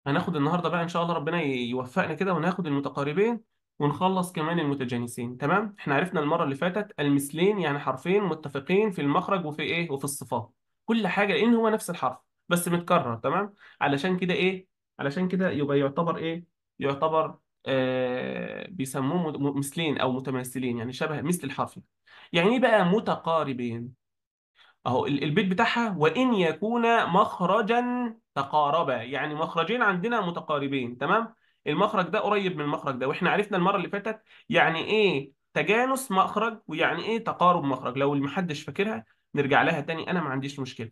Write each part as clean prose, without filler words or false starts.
هناخد النهارده بقى ان شاء الله، ربنا يوفقنا كده، وناخد المتقاربين ونخلص كمان المتجانسين. تمام. احنا عرفنا المره اللي فاتت المثلين يعني حرفين متفقين في المخرج وفي ايه وفي الصفات، كل حاجه، لان هو نفس الحرف بس متكرر. تمام. علشان كده ايه، علشان كده يبقى يعتبر ايه، يعتبر بيسموه مثلين او متماثلين، يعني شبه مثل الحرف. يعني ايه بقى متقاربين؟ اهو البيت بتاعها وان يكون مخرجا تقاربا، يعني مخرجين عندنا متقاربين. تمام. المخرج ده قريب من المخرج ده، واحنا عرفنا المره اللي فاتت يعني ايه تجانس مخرج ويعني ايه تقارب مخرج. لو اللي محدش فاكرها نرجع لها تاني، انا ما عنديش مشكله.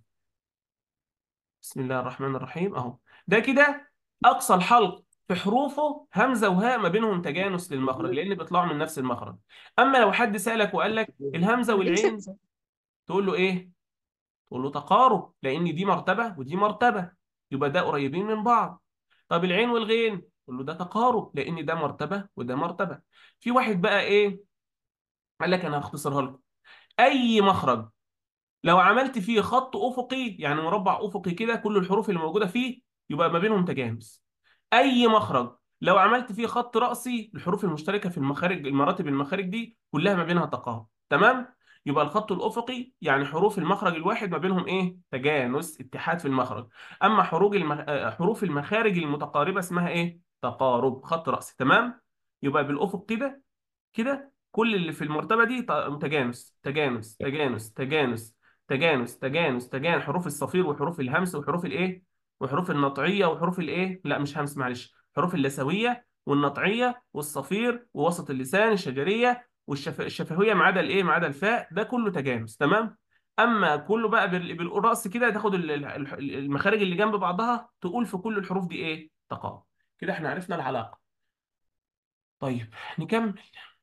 بسم الله الرحمن الرحيم. اهو ده كده اقصى الحلق في حروفه همزه وهاء ما بينهم تجانس للمخرج، لان بيطلعوا من نفس المخرج. اما لو حد سالك وقال لك الهمزه والعين، تقول له ايه؟ تقول له تقارب، لان دي مرتبه ودي مرتبه، يبقى ده قريبين من بعض. طب العين والغين، تقول له ده تقارب، لان ده مرتبه وده مرتبه. في واحد بقى ايه، قال لك انا هختصرها لكم. اي مخرج لو عملت فيه خط افقي، يعني مربع افقي كده، كل الحروف اللي موجوده فيه يبقى ما بينهم تجانس. اي مخرج لو عملت فيه خط رأسي، الحروف المشتركه في المخارج، المراتب المخارج دي كلها ما بينها تقارب. تمام. يبقى الخط الافقي يعني حروف المخرج الواحد ما بينهم ايه، تجانس، اتحاد في المخرج. اما حروف المخارج المتقاربه اسمها ايه، تقارب، خط رأسي. تمام. يبقى بالافق كده، كده كل اللي في المرتبه دي تجانس تجانس تجانس تجانس تجانس تجانس تجانس، حروف الصفير وحروف الهمس وحروف الايه، وحروف النطعيه وحروف الايه، لا مش همس معلش، حروف اللثويه والنطعيه والصفير ووسط اللسان الشجريه والشفويه ما عدا الايه، ما عدا الفاء، ده كله تجانس. تمام. اما كله بقى بالراس كده، تاخد المخارج اللي جنب بعضها تقول في كل الحروف دي ايه، تقاطع. كده احنا عرفنا العلاقه. طيب نكمل.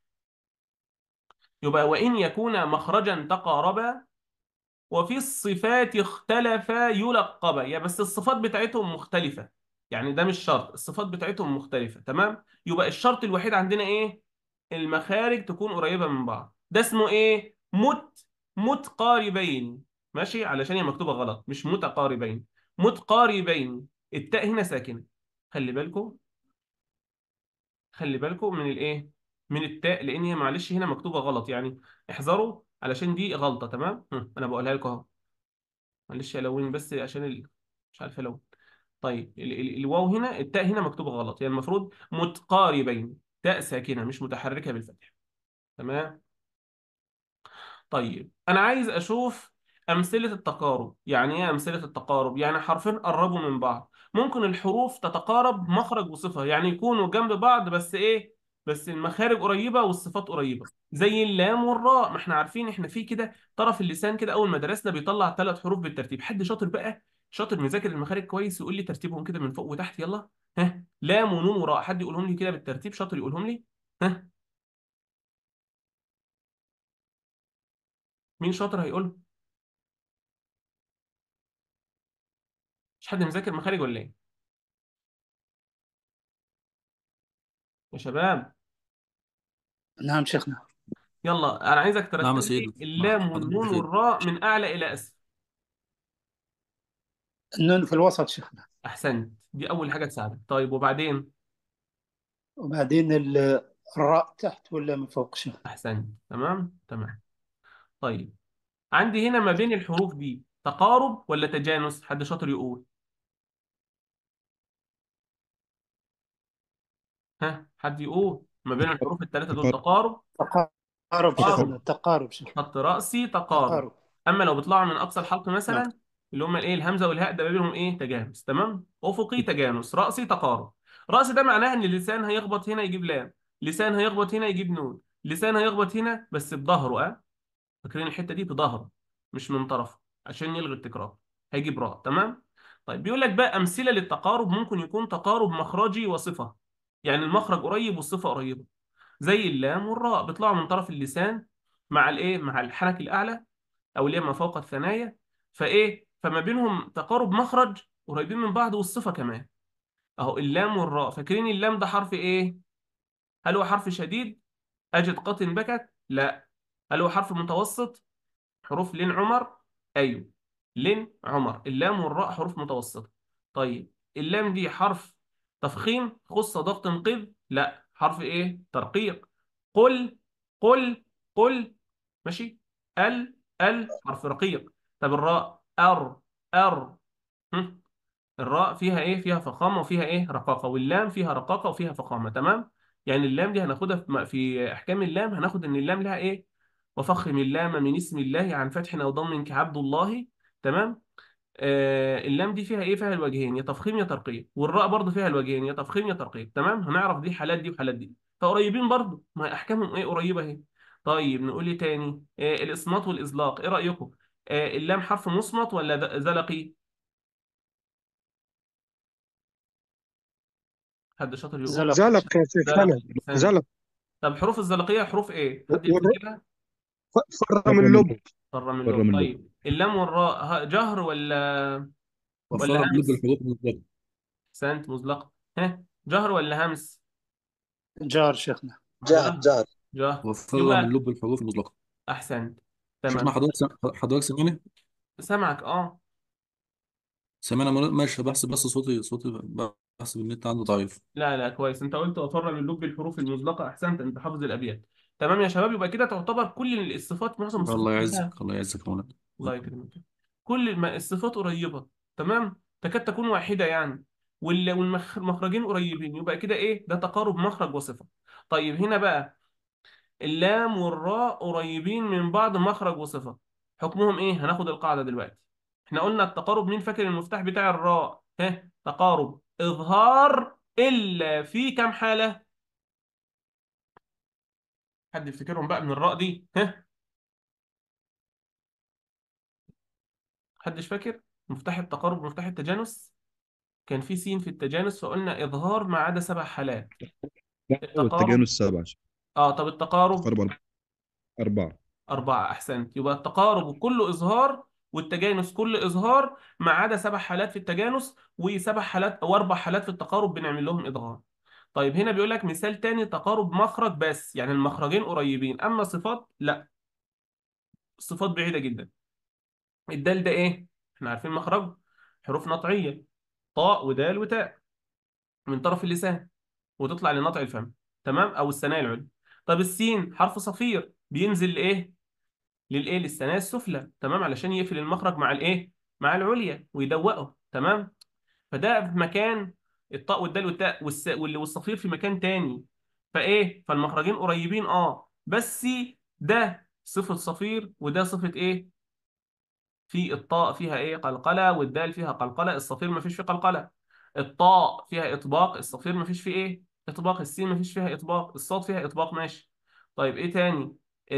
يبقى وإن يكون مخرجا تقاربا وفي الصفات اختلفا يلقبا، يا بس الصفات بتاعتهم مختلفة، يعني ده مش شرط، الصفات بتاعتهم مختلفة. تمام. يبقى الشرط الوحيد عندنا ايه، المخارج تكون قريبة من بعض. ده اسمه ايه، متقاربين. ماشي، علشان هي مكتوبة غلط، مش متقاربين، متقاربين. التاء هنا ساكنة، خلي بالكم، خلي بالكم من الايه، من التاء، لان هي معلش هنا مكتوبه غلط يعني، احذروا علشان دي غلطه. تمام. انا بقولها لكم اهو، معلش الون بس عشان مش عارف الون. طيب الواو هنا، التاء هنا مكتوبه غلط، يعني المفروض متقاربين، تاء ساكنه مش متحركه بالفتح. تمام. طيب انا عايز اشوف امثله التقارب. يعني ايه امثله التقارب؟ يعني حرفين قربوا من بعض، ممكن الحروف تتقارب مخرج وصفه، يعني يكونوا جنب بعض بس ايه، بس المخارج قريبه والصفات قريبه، زي اللام والراء. ما احنا عارفين احنا في كده طرف اللسان كده، اول ما درسنا بيطلع ثلاث حروف بالترتيب. حد شاطر بقى، شاطر مذاكر المخارج كويس، يقول لي ترتيبهم كده من فوق وتحت، يلا. ها، لام ونون وراء، حد يقولهم لي كده بالترتيب، شاطر يقولهم لي. ها، مين شاطر هيقول؟ مش حد مذاكر مخارج ولا ايه يا شباب؟ نعم شيخنا. يلا انا عايزك نعم يا ترتب لي سيدي، مع اللام حضرتك والنون بخير. والراء من اعلى الى اسفل. النون في الوسط شيخنا. احسنت، دي اول حاجه تساعدك. طيب وبعدين؟ وبعدين الراء تحت ولا من فوق شيخنا؟ احسنت، تمام تمام. طيب عندي هنا ما بين الحروف دي تقارب ولا تجانس؟ حد شاطر يقول. ها، حد يقول ما بين الحروف الثلاثه دول تقارب. تقارب شيخنا، تقارب، تقارب شيخنا. خط رأسي تقارب. تقارب. اما لو بيطلعوا من اقصى الحلق نعم. مثلا، اللي هم الايه، الهمزه والهاء، ده ما بينهم ايه، تجانس. تمام. افقي تجانس، رأسي تقارب. رأسي ده معناها ان اللسان هيخبط هنا يجيب لام، لسان هيخبط هنا يجيب نون، لسان هيخبط هنا بس بظهره، فاكرين الحته دي بظهره مش من طرفه، عشان يلغي التكرار، هيجيب راء. تمام. طيب بيقول لك بقى امثله للتقارب، ممكن يكون تقارب مخرجي وصفه، يعني المخرج قريب والصفه قريبه، زي اللام والراء بيطلعوا من طرف اللسان مع الايه، مع الحنك الاعلى او اللي هي ما فوق الثنايا، فايه، فما بينهم تقارب مخرج، قريبين من بعض، والصفه كمان. اهو اللام والراء، فاكرين اللام ده حرف ايه؟ هل هو حرف شديد، اجد قطن بكت؟ لا. هل هو حرف متوسط، حروف لين عمر؟ ايوه، لين عمر. اللام والراء حروف متوسطه. طيب اللام دي حرف تفخيم، خص، ضغط، قذ، لا حرف ايه ترقيق. قل، قل، قل، ماشي. حرف رقيق. طب الراء ار. هم؟ الراء فيها ايه؟ فيها فخامه وفيها ايه رقاقه، واللام فيها رقاقه وفيها فخامه، تمام. يعني اللام دي هناخدها في احكام اللام، هناخد ان اللام لها ايه؟ وفخم اللام من اسم الله عن فتح او ضم كعبد الله، تمام. اللام دي فيها ايه؟ فيها الوجهين، يا تفخيم يا ترقيق، والراء برضو فيها الوجهين، يا تفخيم يا ترقيق، تمام. هنعرف دي حالات دي وحالات دي، فقريبين برضو، ما هي احكامهم ايه؟ قريبه اهي. طيب نقول ايه تاني؟ الاصمات والازلاق، ايه رايكم؟ اللام حرف مصمت ولا زلقي؟ حد شاطر يقول. زلق. زلق يا شيخنا. زلقي، احسنت. زلق. طب حروف الزلقيه حروف ايه؟ حد والر- يفتكرها؟ فر من فر من اللب. فر من فر اللغة. من اللب. طيب اللام والراء جهر ولا وفر من اللب همس؟ الحروف المطلقة. احسنت، مزلقه. ها، جهر ولا همس؟ جار شيخنا. جهر جهر. جهر. جهر وفر من يبقى. اللب الحروف المطلقة. احسنت، شيخنا تمام. حضرتك سامعني؟ سامعك اه. سامعنا ماشي، بحسب بس صوتي بحسب النت عنده ضعيف. لا لا، كويس، انت قلت وفر من اللب الحروف المزلقه، احسنت، انت حافظ الابيات. تمام يا شباب، يبقى كده تعتبر كل الصفات، معظم الصفات الله كلها. يعزك، الله يعزك يا مولانا. الله يكرمك. كل الصفات قريبه، تمام، تكاد تكون واحده يعني. والمخرجين قريبين، يبقى كده ايه؟ ده تقارب مخرج وصفه. طيب هنا بقى، اللام والراء قريبين من بعض مخرج وصفة، حكمهم ايه؟ هناخد القاعدة دلوقتي. احنا قلنا التقارب، مين فاكر المفتاح بتاع الراء؟ ها، تقارب اظهار الا في كام حالة؟ حد يفتكرهم بقى من الراء دي؟ ها، حدش فاكر؟ مفتاح التقارب ومفتاح التجانس، كان في سين في التجانس، فقلنا اظهار ما عدا 7 حالات. لا، التقارب. والتجانس سبعة. اه، طب التقارب. تقريبا أربعة. 4، أحسنت. يبقى التقارب كله إظهار، والتجانس كله إظهار، ما عدا 7 حالات في التجانس، و7 حالات أو 4 حالات في التقارب بنعمل لهم إظهار. طيب هنا بيقول لك مثال تاني، تقارب مخرج بس، يعني المخرجين قريبين، أما صفات لا، الصفات بعيدة جدا. الدال ده إيه؟ إحنا عارفين مخرج حروف نطعية، طاء ودال وتاء، من طرف اللسان وتطلع لنطع الفم، تمام، أو الثنايا العليا. طب السين حرف صفير، بينزل لإيه؟ للايه؟ للثنايا السفلى، تمام، علشان يقفل المخرج مع الايه؟ مع العليا ويدوقه، تمام. فده في مكان، الطاء والدال والتاء والصفير في مكان تاني. فايه؟ فالمخرجين قريبين اه، بس ده صفة صفير وده صفة ايه؟ في الطاء فيها ايه؟ قلقلة، والدال فيها قلقلة، الصفير ما فيش فيه قلقلة. الطاء فيها اطباق، الصفير ما فيش فيه ايه؟ اطباق. السين ما فيش فيها اطباق، الصاد فيها اطباق، ماشي. طيب ايه تاني؟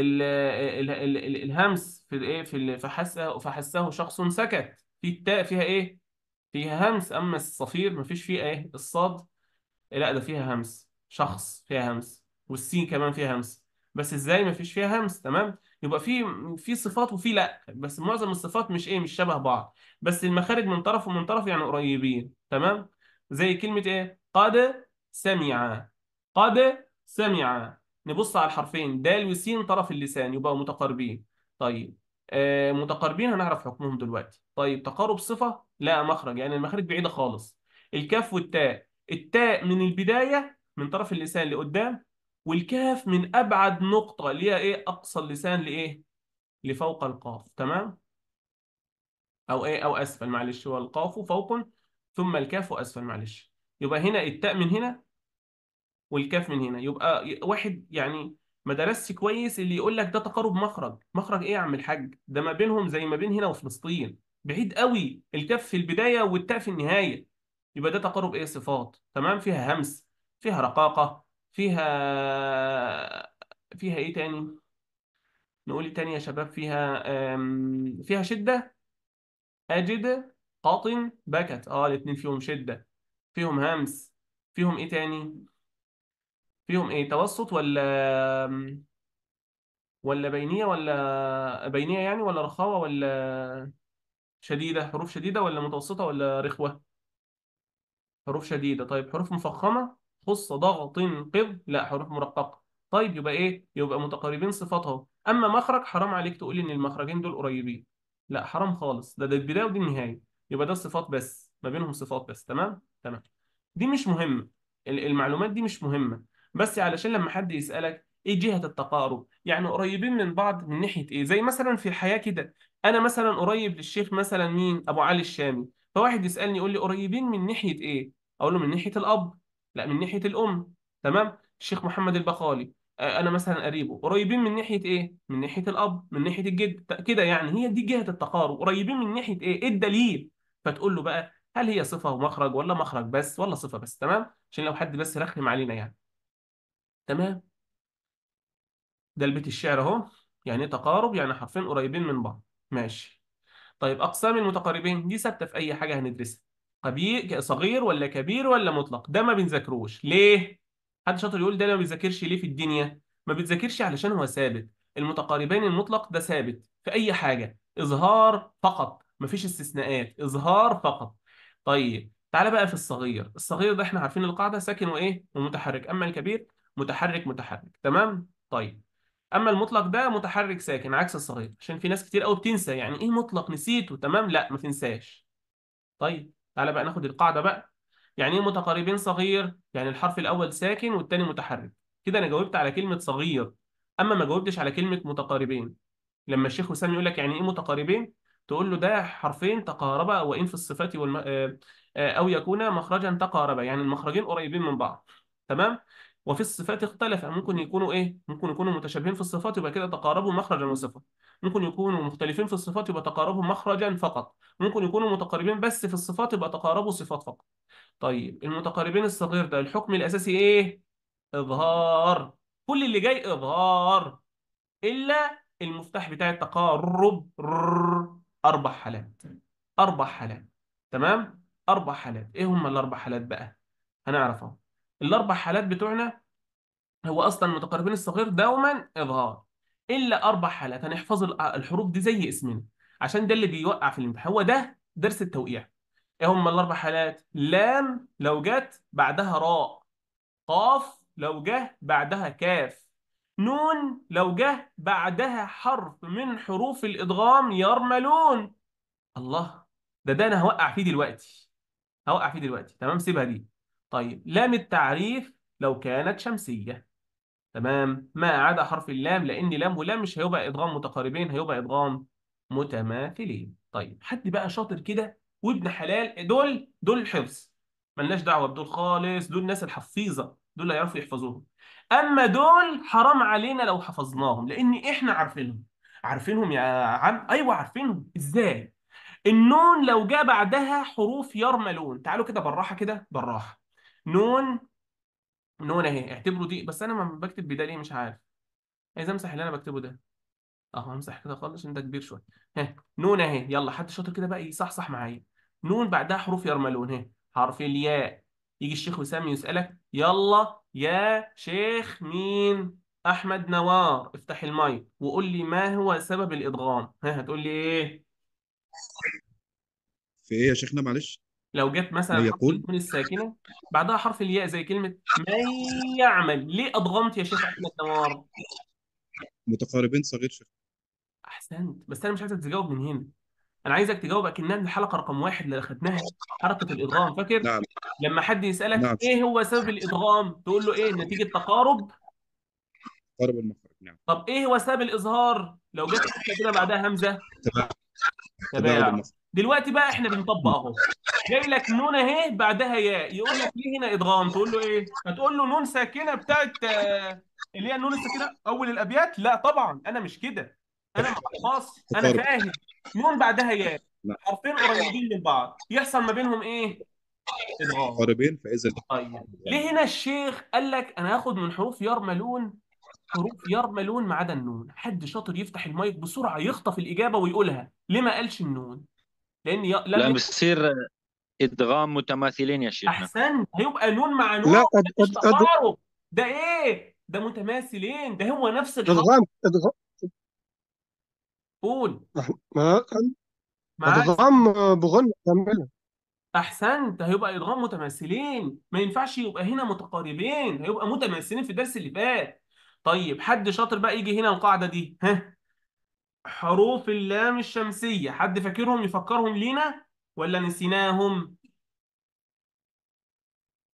الهمس في الايه؟ فحسه شخص سكت، في التاء فيها ايه؟ فيها همس. اما الصفير ما فيش فيه ايه؟ الصاد لا، ده فيها همس، شخص فيها همس، والسين كمان فيها همس. بس ازاي ما فيش فيها همس؟ تمام. يبقى في صفات وفي لا، بس معظم الصفات مش ايه؟ مش شبه بعض، بس المخارج من طرف ومن طرف يعني قريبين، تمام. زي كلمة ايه؟ قد سمع. قد سمع. نبص على الحرفين دال وسين طرف اللسان، يبقوا متقاربين. طيب متقاربين هنعرف حكمهم دلوقتي. طيب تقارب صفة لا مخرج، يعني المخارج بعيدة خالص. الكاف والتاء، التاء من البداية من طرف اللسان لقدام، والكاف من أبعد نقطة اللي هي إيه؟ أقصى اللسان لإيه؟ لفوق القاف، تمام. أو إيه؟ أو أسفل، معلش، هو القاف فوق ثم الكاف أسفل، معلش. يبقى هنا التاء من هنا والكاف من هنا، يبقى واحد يعني ما درسش كويس اللي يقول لك ده تقارب مخرج. مخرج ايه يا عم الحاج؟ ده ما بينهم زي ما بين هنا وفلسطين، بعيد قوي، الكاف في البداية والتاء في النهاية. يبقى ده تقارب ايه؟ صفات، تمام، فيها همس، فيها رقاقة، فيها ايه تاني؟ نقول إيه تاني يا شباب؟ فيها شدة، أجد، قاطن، بكت، اه الاتنين فيهم شدة، فيهم همس، فيهم ايه تاني؟ فيهم ايه؟ توسط ولا بينية، ولا بينية يعني، ولا رخاوة، ولا شديدة؟ حروف شديدة ولا متوسطة ولا رخوة؟ حروف شديدة. طيب حروف مفخمة، خص، ضغط، قذ، لا حروف مرققة. طيب يبقى ايه؟ يبقى متقاربين صفاتها. اما مخرج، حرام عليك تقول ان المخرجين دول قريبين، لا حرام خالص، ده البداية ودي النهاية. يبقى ده الصفات بس، ما بينهم صفات بس، تمام تمام. دي مش مهمة، المعلومات دي مش مهمة، بس علشان لما حد يسألك ايه جهة التقارب، يعني قريبين من بعض من ناحية ايه، زي مثلا في الحياة كده، انا مثلا قريب للشيخ مثلا مين، ابو علي الشامي، فواحد يسألني يقول لي قريبين من ناحية ايه، اقول له من ناحية الاب، لا من ناحية الام. تمام. الشيخ محمد البخالي، انا مثلا قريبه، قريبين من ناحية ايه، من ناحية الاب، من ناحية الجد، كده يعني، هي دي جهة التقارب، قريبين من ناحية ايه، ايه الدليل، فتقول له بقى هل هي صفة ومخرج، ولا مخرج بس، ولا صفة بس. تمام، عشان لو حد بس رخم علينا يعني. تمام. ده البيت الشعر اهو، يعني ايه تقارب، يعني حرفين قريبين من بعض. ماشي. طيب أقسام المتقاربين دي ثابتة في أي حاجة هندرسها، كبير صغير ولا كبير ولا مطلق، ده ما بنذاكروش ليه؟ حد شاطر يقول ده أنا ما بيذاكرش ليه في الدنيا؟ ما بتذاكرش علشان هو ثابت. المتقاربين المطلق ده ثابت في أي حاجة، إظهار فقط، مفيش استثناءات، إظهار فقط. طيب تعالى بقى في الصغير، الصغير ده احنا عارفين القاعدة ساكن وإيه ومتحرك، أما الكبير متحرك متحرك. تمام. طيب اما المطلق ده متحرك ساكن عكس الصغير، عشان في ناس كتير قوي بتنسى يعني ايه مطلق، نسيته. تمام، لا ما تنساش. طيب تعالى بقى ناخد القاعده بقى. يعني ايه متقاربين صغير؟ يعني الحرف الاول ساكن والتاني متحرك. كده انا جاوبت على كلمه صغير، اما ما جاوبتش على كلمه متقاربين. لما الشيخ وسام يقول لك يعني ايه متقاربين، تقول له ده حرفين تقاربا وان في الصفات او يكون مخرجا تقاربا، يعني المخرجين قريبين من بعض. تمام. وفي الصفات اختلف، ممكن يكونوا ايه، ممكن يكونوا متشابهين في الصفات يبقى كده تقاربوا مخرجا وصفه، ممكن يكونوا مختلفين في الصفات يبقى تقاربوا مخرجا فقط، ممكن يكونوا متقاربين بس في الصفات يبقى تقاربوا صفات فقط. طيب المتقاربين الصغير ده الحكم الاساسي ايه؟ اظهار. كل اللي جاي اظهار، الا المفتاح بتاع التقارب اربع حالات. اربع حالات. تمام. اربع حالات، ايه هم الاربع حالات بقى؟ هنعرفهم. الاربع حالات بتوعنا، هو اصلا المتقاربين الصغير دوما اظهار، الا اربع حالات هنحفظ الحروف دي زي اسمنا، عشان ده اللي بيوقع في الامتحان، هو ده درس التوقيع. ايه هم الاربع حالات؟ لام لو جت بعدها راء، قاف لو جه بعدها كاف، نون لو جه بعدها حرف من حروف الإدغام يرملون. الله، ده أنا هوقع فيه دلوقتي، هوقع فيه دلوقتي. تمام، سيبها دي. طيب لام التعريف لو كانت شمسية. تمام، ما عدا حرف اللام، لان لام ولام مش هيبقى ادغام متقاربين، هيبقى ادغام متماثلين. طيب حد بقى شاطر كده وابن حلال، دول الحفظ، ملناش دعوه بدول خالص، دول الناس الحفيظه، دول اللي يعرفوا يحفظوهم. اما دول حرام علينا لو حفظناهم، لان احنا عارفينهم. عارفينهم يا عم، ايوه عارفينهم. ازاي؟ النون لو جاء بعدها حروف يرملون، تعالوا كده بالراحه، كده بالراحه. نون، نون اهي، اعتبروا دي، بس انا ما بكتب بده ليه مش عارف. عايز امسح اللي انا بكتبه ده، اهو امسح كده خالص عشان ده كبير شويه. ها، نون اهي، يلا حد شاطر كده بقى يصحصح معايا. نون بعدها حروف يرملون، ها، حرف الياء. يجي الشيخ وسام يسألك يلا يا شيخ مين، احمد نوار، افتح المايك وقول لي ما هو سبب الادغام. ها، هتقول لي ايه؟ في ايه يا شيخنا معلش؟ لو جت ما مثلا حرف يقول النون الساكنه بعدها حرف الياء زي كلمه من يعمل، ليه ادغمت يا شيخ احمد نوار؟ متقاربين صغير شيخ. احسنت، بس انا مش عايزك تجاوب من هنا، انا عايزك تجاوب اكنها من الحلقه رقم واحد اللي اخدناها، حركه الادغام، فاكر؟ نعم. لما حد يسالك نعم شيخ. ايه هو سبب الادغام، تقول له ايه؟ نتيجه تقارب. قارب المخرج نعم. طب ايه هو سبب الاظهار لو جت حته كده بعدها همزه؟ تباعد. تباعد تباعد. المخرج. دلوقتي بقى احنا بنطبق اهو، جاي لك نون اهي بعدها ياء، يقول لك ليه هنا ادغام، تقول له ايه؟ هتقول له نون ساكنه بتاعت اللي هي النون الساكنه اول الابيات، لا طبعا انا مش كده، انا ما بحفظش، انا تقارب. فاهم. نون بعدها ياء، نعم. حرفين قريبين من بعض، يحصل ما بينهم ايه؟ ادغام. قاربين فاذا طيب ليه هنا الشيخ قال لك انا هاخد من حروف يرملون، حروف يرملون ما عدا النون؟ حد شاطر يفتح المايك بسرعه يخطف الاجابه ويقولها، ليه ما قالش النون؟ لان لم لا بصير ادغام متماثلين يا شيخنا. احسنت، هيبقى نون مع نون، لا مش تقارب، ده ايه ده، متماثلين، ده هو نفس الحرف. ادغام ادغام قول ما- معاك. ادغام بغنى كاملة. احسنت، هيبقى ادغام متماثلين، ما ينفعش يبقى هنا متقاربين، هيبقى متماثلين في الدرس اللي فات. طيب حد شاطر بقى يجي هنا القاعده دي، ها، حروف اللام الشمسيه، حد فاكرهم يفكرهم لينا ولا نسيناهم؟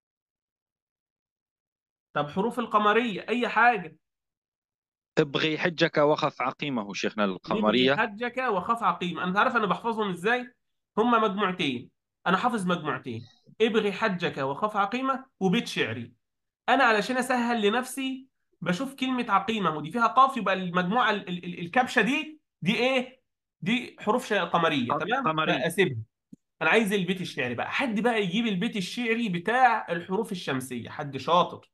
طب حروف القمرية أي حاجة. ابغي حجك وخف عقيمه شيخنا نبغي القمرية. حجك وخاف عقيم. أنت عارف أنا بحفظهم إزاي؟ هما مجموعتين، أنا حافظ مجموعتين: ابغي حجك وخاف عقيمة وبيت شعري. أنا علشان أسهل لنفسي بشوف كلمة عقيمة ودي فيها قاف، يبقى المجموعة الكبشة دي إيه؟ دي حروف قمرية، تمام؟ قمرية. فأسيبها. انا عايز البيت الشعري بقى. حد بقى يجيب البيت الشعري بتاع الحروف الشمسيه، حد شاطر؟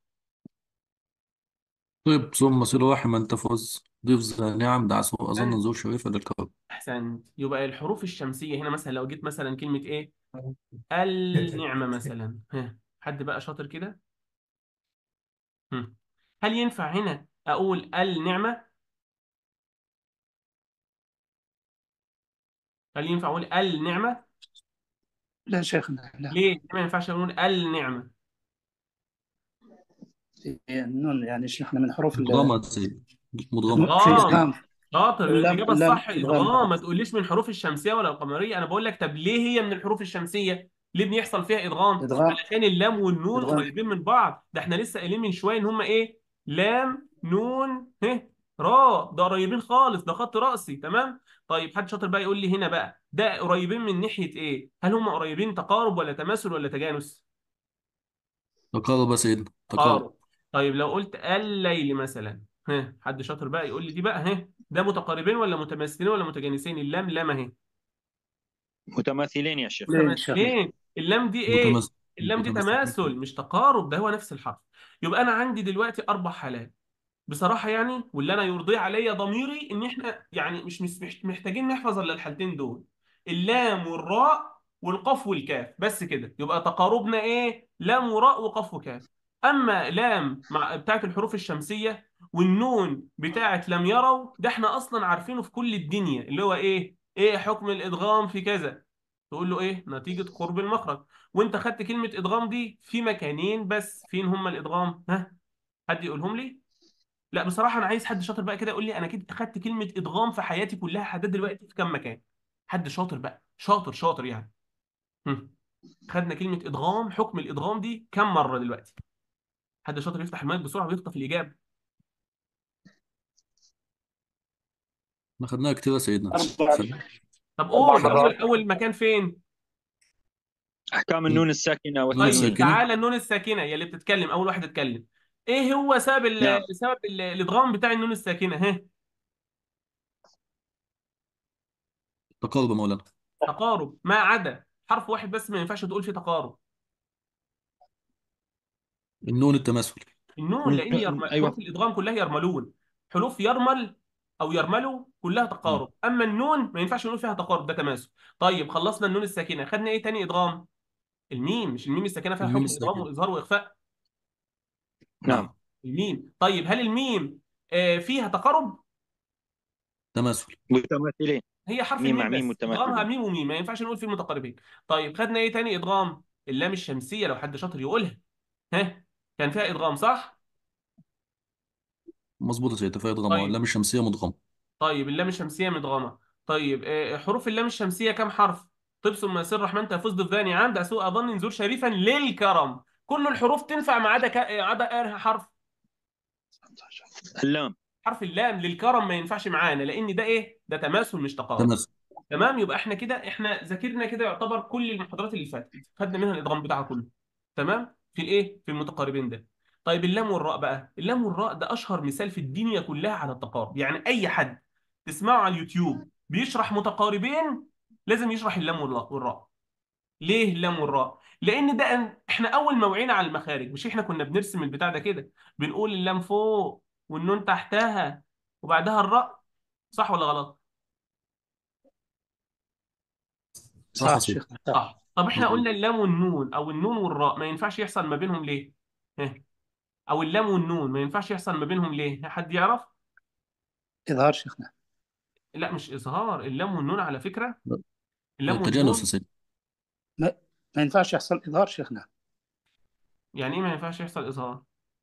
طيب ثم صل رحما تفز ضيف ذا نعم دعسه أظن احسنت. ذو شريفة للكرم. احسنت. يبقى الحروف الشمسيه هنا مثلا لو جيت مثلا كلمه ايه، النعمه مثلا، ها حد بقى شاطر كده؟ هم. هل ينفع هنا اقول النعمه؟ هل ينفع اقول النعمه؟ لا شيخنا لا. ليه ما ينفعش اقول النعمه؟ النون يعني شيخنا من حروف مدغمة يا سيدي، مدغمة. في ادغام. إدغام. شاطر، الاجابه اللام الصح إدغام ادغام. ما بعد. تقوليش من حروف الشمسيه ولا القمريه. انا بقول لك طب ليه هي من الحروف الشمسيه؟ ليه بيحصل فيها ادغام؟ إدغام. علشان اللام والنون إدغام. قريبين من بعض. ده احنا لسه قايلين من شويه ان هم ايه، لام نون ه راء، ده قريبين خالص، ده خط رأسي، تمام. طيب حد شاطر بقى يقول لي هنا بقى ده قريبين من ناحيه ايه؟ هل هم قريبين تقارب ولا تماثل ولا تجانس؟ تقارب يا سيدنا، تقارب. تقارب. طيب لو قلت الليل مثلا، ها حد شاطر بقى يقول لي دي بقى، ها ده متقاربين ولا متماثلين ولا متجانسين؟ اللام لام اهي. متماثلين يا شيخنا. لين شيخنا. متماثلين. اللام دي ايه؟ متمثل. اللام دي متمثل. تماثل مش تقارب، ده هو نفس الحرف. يبقى انا عندي دلوقتي اربع حالات بصراحة يعني، واللي أنا يرضي عليا ضميري إن إحنا يعني مش محتاجين نحفظ إلا الحالتين دول: اللام والراء والقاف والكاف، بس كده يبقى تقاربنا إيه؟ لام وراء وقاف وكاف. أما لام مع بتاعت الحروف الشمسية والنون بتاعت لم يروا، ده إحنا أصلا عارفينه في كل الدنيا، اللي هو إيه؟ إيه حكم الإدغام في كذا؟ تقول له إيه؟ نتيجة قرب المخرج. وأنت خدت كلمة إدغام دي في مكانين بس، فين هما الإدغام؟ ها؟ حد يقولهم لي؟ لا بصراحة أنا عايز حد شاطر بقى كده يقول لي أنا كده خدت كلمة إدغام في حياتي كلها لحد دلوقتي في كام مكان. حد شاطر بقى، شاطر شاطر يعني. هم. خدنا كلمة إدغام، حكم الإدغام دي كام مرة دلوقتي؟ حد شاطر يفتح المايك بسرعة ويخطف الإجابة. احنا خدناها كتير يا سيدنا. أربعة. طب أربع قول، مرات. أول مكان فين؟ أحكام النون الساكنة نون طيب والتنوين. الساكنة. تعالى النون الساكنة يا اللي بتتكلم أول واحد اتكلم. إيه هو سبب نعم. الإدغام بتاع النون الساكنة؟ ها؟ تقارب يا مولانا. تقارب، ما عدا حرف واحد بس ما ينفعش تقول فيه تقارب: النون التماثل. النون. لان حروف أيوة. الادغام كلها يرملون. حروف يرمل او يرملوا كلها مم. تقارب، اما النون ما ينفعش نقول فيها تقارب، ده تماثل. طيب خلصنا النون الساكنه، خدنا ايه تاني ادغام؟ الميم. مش الميم الساكنه فيها الميم حكم ادغام الساكن. واظهار واخفاء؟ نعم. نعم. الميم. طيب هل الميم فيها تقارب؟ تماثل. متماثلين. هي حرف ميم مع الميم ميم بس ادغامها متماثلين. ميم وميم، ما ينفعش نقول فيه متقاربين. طيب خدنا ايه تاني ادغام؟ اللام الشمسيه، لو حد شاطر يقولها. ها؟ كان فيها ادغام صح؟ مظبوط يا سيدي، فيها ادغام، طيب. اللام الشمسية مدغمة. طيب اللام الشمسية مدغمة. طيب حروف اللام الشمسية كم حرف؟ تبسم ما سر الرحمن تفوز ضفداني عام ده سوء أظن نزول شريفا للكرم. كل الحروف تنفع ما عدا عدا حرف. اللام. حرف اللام للكرم ما ينفعش معانا، لأن ده إيه؟ ده تماثل مش تقارب. تماثل. تمام. يبقى احنا كده احنا ذاكرنا كده يعتبر كل المحاضرات اللي فاتت، خدنا منها الادغام بتاعها كله. تمام في الايه، في المتقاربين ده. طيب اللام والراء بقى، اللام والراء ده اشهر مثال في الدنيا كلها على التقارب. يعني اي حد تسمعه على اليوتيوب بيشرح متقاربين لازم يشرح اللام والراء. ليه اللام والراء؟ لان ده احنا اول ما وعينا على المخارج، مش احنا كنا بنرسم البتاع ده كده، بنقول اللام فوق والنون تحتها وبعدها الراء، صح ولا غلط؟ صح يا صح سيدي. شيخنا صح. صح. طب احنا مظبوط. قلنا اللام والنون او النون والراء ما ينفعش يحصل ما بينهم ليه؟ ها؟ او اللام والنون ما ينفعش يحصل ما بينهم ليه؟ حد يعرف؟ إظهار شيخنا. لا مش اظهار، اللام والنون على فكرة، اللام تجانس يا والنون. سيدي. ما, ما ينفعش يحصل إظهار شيخنا. يعني ايه ما ينفعش يحصل اظهار؟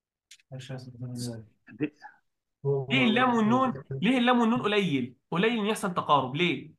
دي- ليه اللام والنون، ليه اللام والنون قليل قليل ان يحصل تقارب ليه؟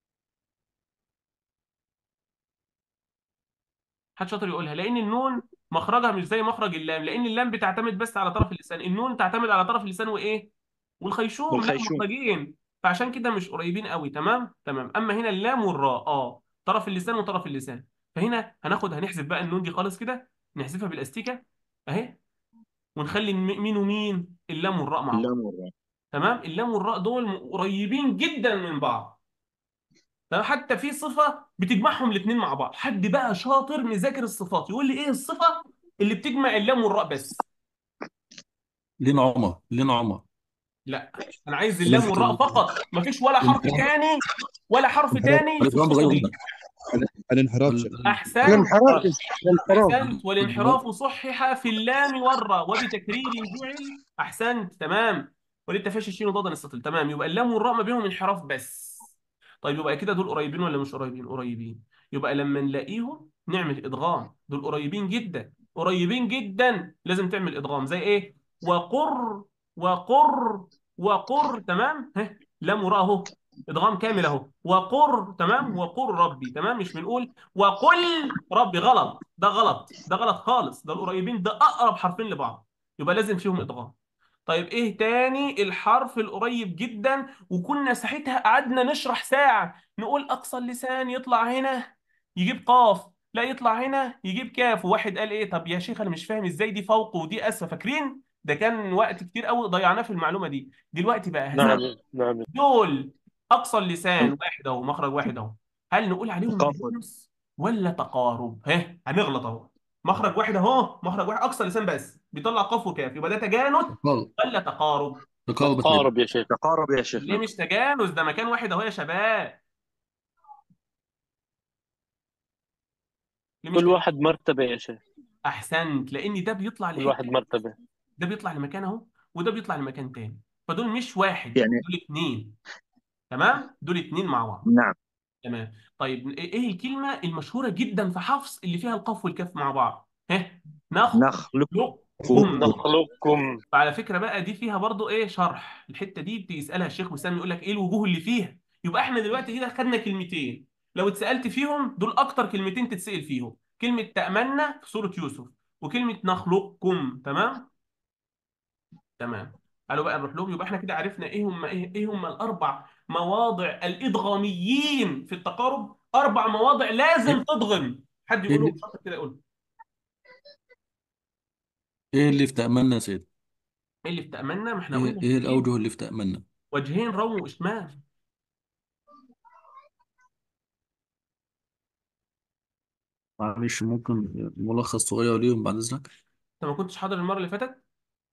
حد شاطر يقولها. لان النون مخرجها مش زي مخرج اللام، لان اللام بتعتمد بس على طرف اللسان، النون تعتمد على طرف اللسان وايه، والخيشوم، لا والخيشوم. مخرجين، فعشان كده مش قريبين قوي. تمام تمام. اما هنا اللام والراء طرف اللسان وطرف اللسان. فهنا هنحذف بقى النون دي خالص كده، نحذفها بالاستيكه اهي، ونخلي مين ومين، اللام والراء مع بعض. اللام والراء. تمام. اللام والراء دول قريبين جدا من بعض. تمام. حتى في صفه بتجمعهم الاثنين مع بعض. حد بقى شاطر مذاكر الصفات يقول لي ايه الصفه اللي بتجمع اللام والراء بس؟ لين عمر، لين عمر. لا، انا عايز اللام الانف- والراء فقط، مفيش ولا حرف الانحراف. تاني، ولا حرف تاني في الانحراف الصفه بغير دي. هنا. الانحراف شيخ. احسنت. الانحراف الانحراف. احسنت. والانحراف صحح في اللام والراء وبتكرير جعل. احسنت. تمام. وللتفاشي الشين وضاد السطل. تمام. يبقى اللام والراء ما بينهم انحراف بس. طيب يبقى كده دول قريبين ولا مش قريبين؟ قريبين. يبقى لما نلاقيهم نعمل ادغام. دول قريبين جدا، قريبين جدا، لازم تعمل ادغام. زي ايه؟ وقر، وقر، وقر. تمام. لام وراء اهو، ادغام كامل اهو. وقر. تمام. وقل ربي. تمام. مش بنقول وقل ربي، غلط، ده غلط، ده غلط خالص. ده القريبين، ده اقرب حرفين لبعض، يبقى لازم فيهم ادغام. طيب ايه تاني الحرف القريب جدا؟ وكنا ساعتها قعدنا نشرح ساعة، نقول اقصى اللسان يطلع هنا يجيب قاف، لا يطلع هنا يجيب كاف. وواحد قال ايه، طب يا شيخ انا مش فاهم ازاي دي فوق ودي اسفل. فاكرين؟ ده كان وقت كتير قوي ضيعناه في المعلومة دي. دلوقتي بقى نعم نعم. دول اقصى اللسان واحد اهو، مخرج واحد اهو، هل نقول عليهم تقافل. تجانس ولا تقارب؟ هنغلط اهو. مخرج واحد اهو، مخرج واحد، اقصى لسان بس بيطلع قاف وكاف، يبقى ده تجانس تقارب. ولا تقارب؟ تقارب يا سيدي. تقارب يا شيخ. تقارب يا ليه شيخنا. مش تجانس؟ ده مكان واحد اهو يا شباب. ليه مش كل تجانس؟ واحد مرتبة يا شيخ. احسنت، لان ده بيطلع كل واحد لحته، مرتبة. ده بيطلع لمكان اهو، وده بيطلع لمكان تاني. فدول مش واحد، يعني دول اتنين. تمام. دول اتنين مع بعض. نعم. تمام. طيب ايه الكلمة المشهورة جدا في حفص اللي فيها القاف والكاف مع بعض؟ نخلقكم. نخلقكم. نخلقكم. وعلى فكرة بقى دي فيها برضو ايه شرح، الحتة دي بيسألها الشيخ وسام يقول لك ايه الوجوه اللي فيها. يبقى احنا دلوقتي كده خدنا كلمتين، لو اتسألت فيهم دول اكتر كلمتين تتسأل فيهم، كلمة تأمنا في سورة يوسف، وكلمة نخلقكم. تمام. تمام. قالوا بقى نروح لهم. يبقى احنا كده عرفنا ايه هم الاربع مواضع الادغاميين في التقارب. اربع مواضع لازم ايه تضغم. حد ايه يقول له اللي شاطر كده يقول. إيه اللي في تأملنا يا سيدي؟ ايه اللي في تأملنا؟ ما احنا ايه قلنا ايه وجهين، الأوجه اللي في تأملنا؟ وجهين روم واشمال. معلش ممكن ملخص صغير ليهم بعد إذنك؟ انت ما كنتش حاضر المره اللي فاتت؟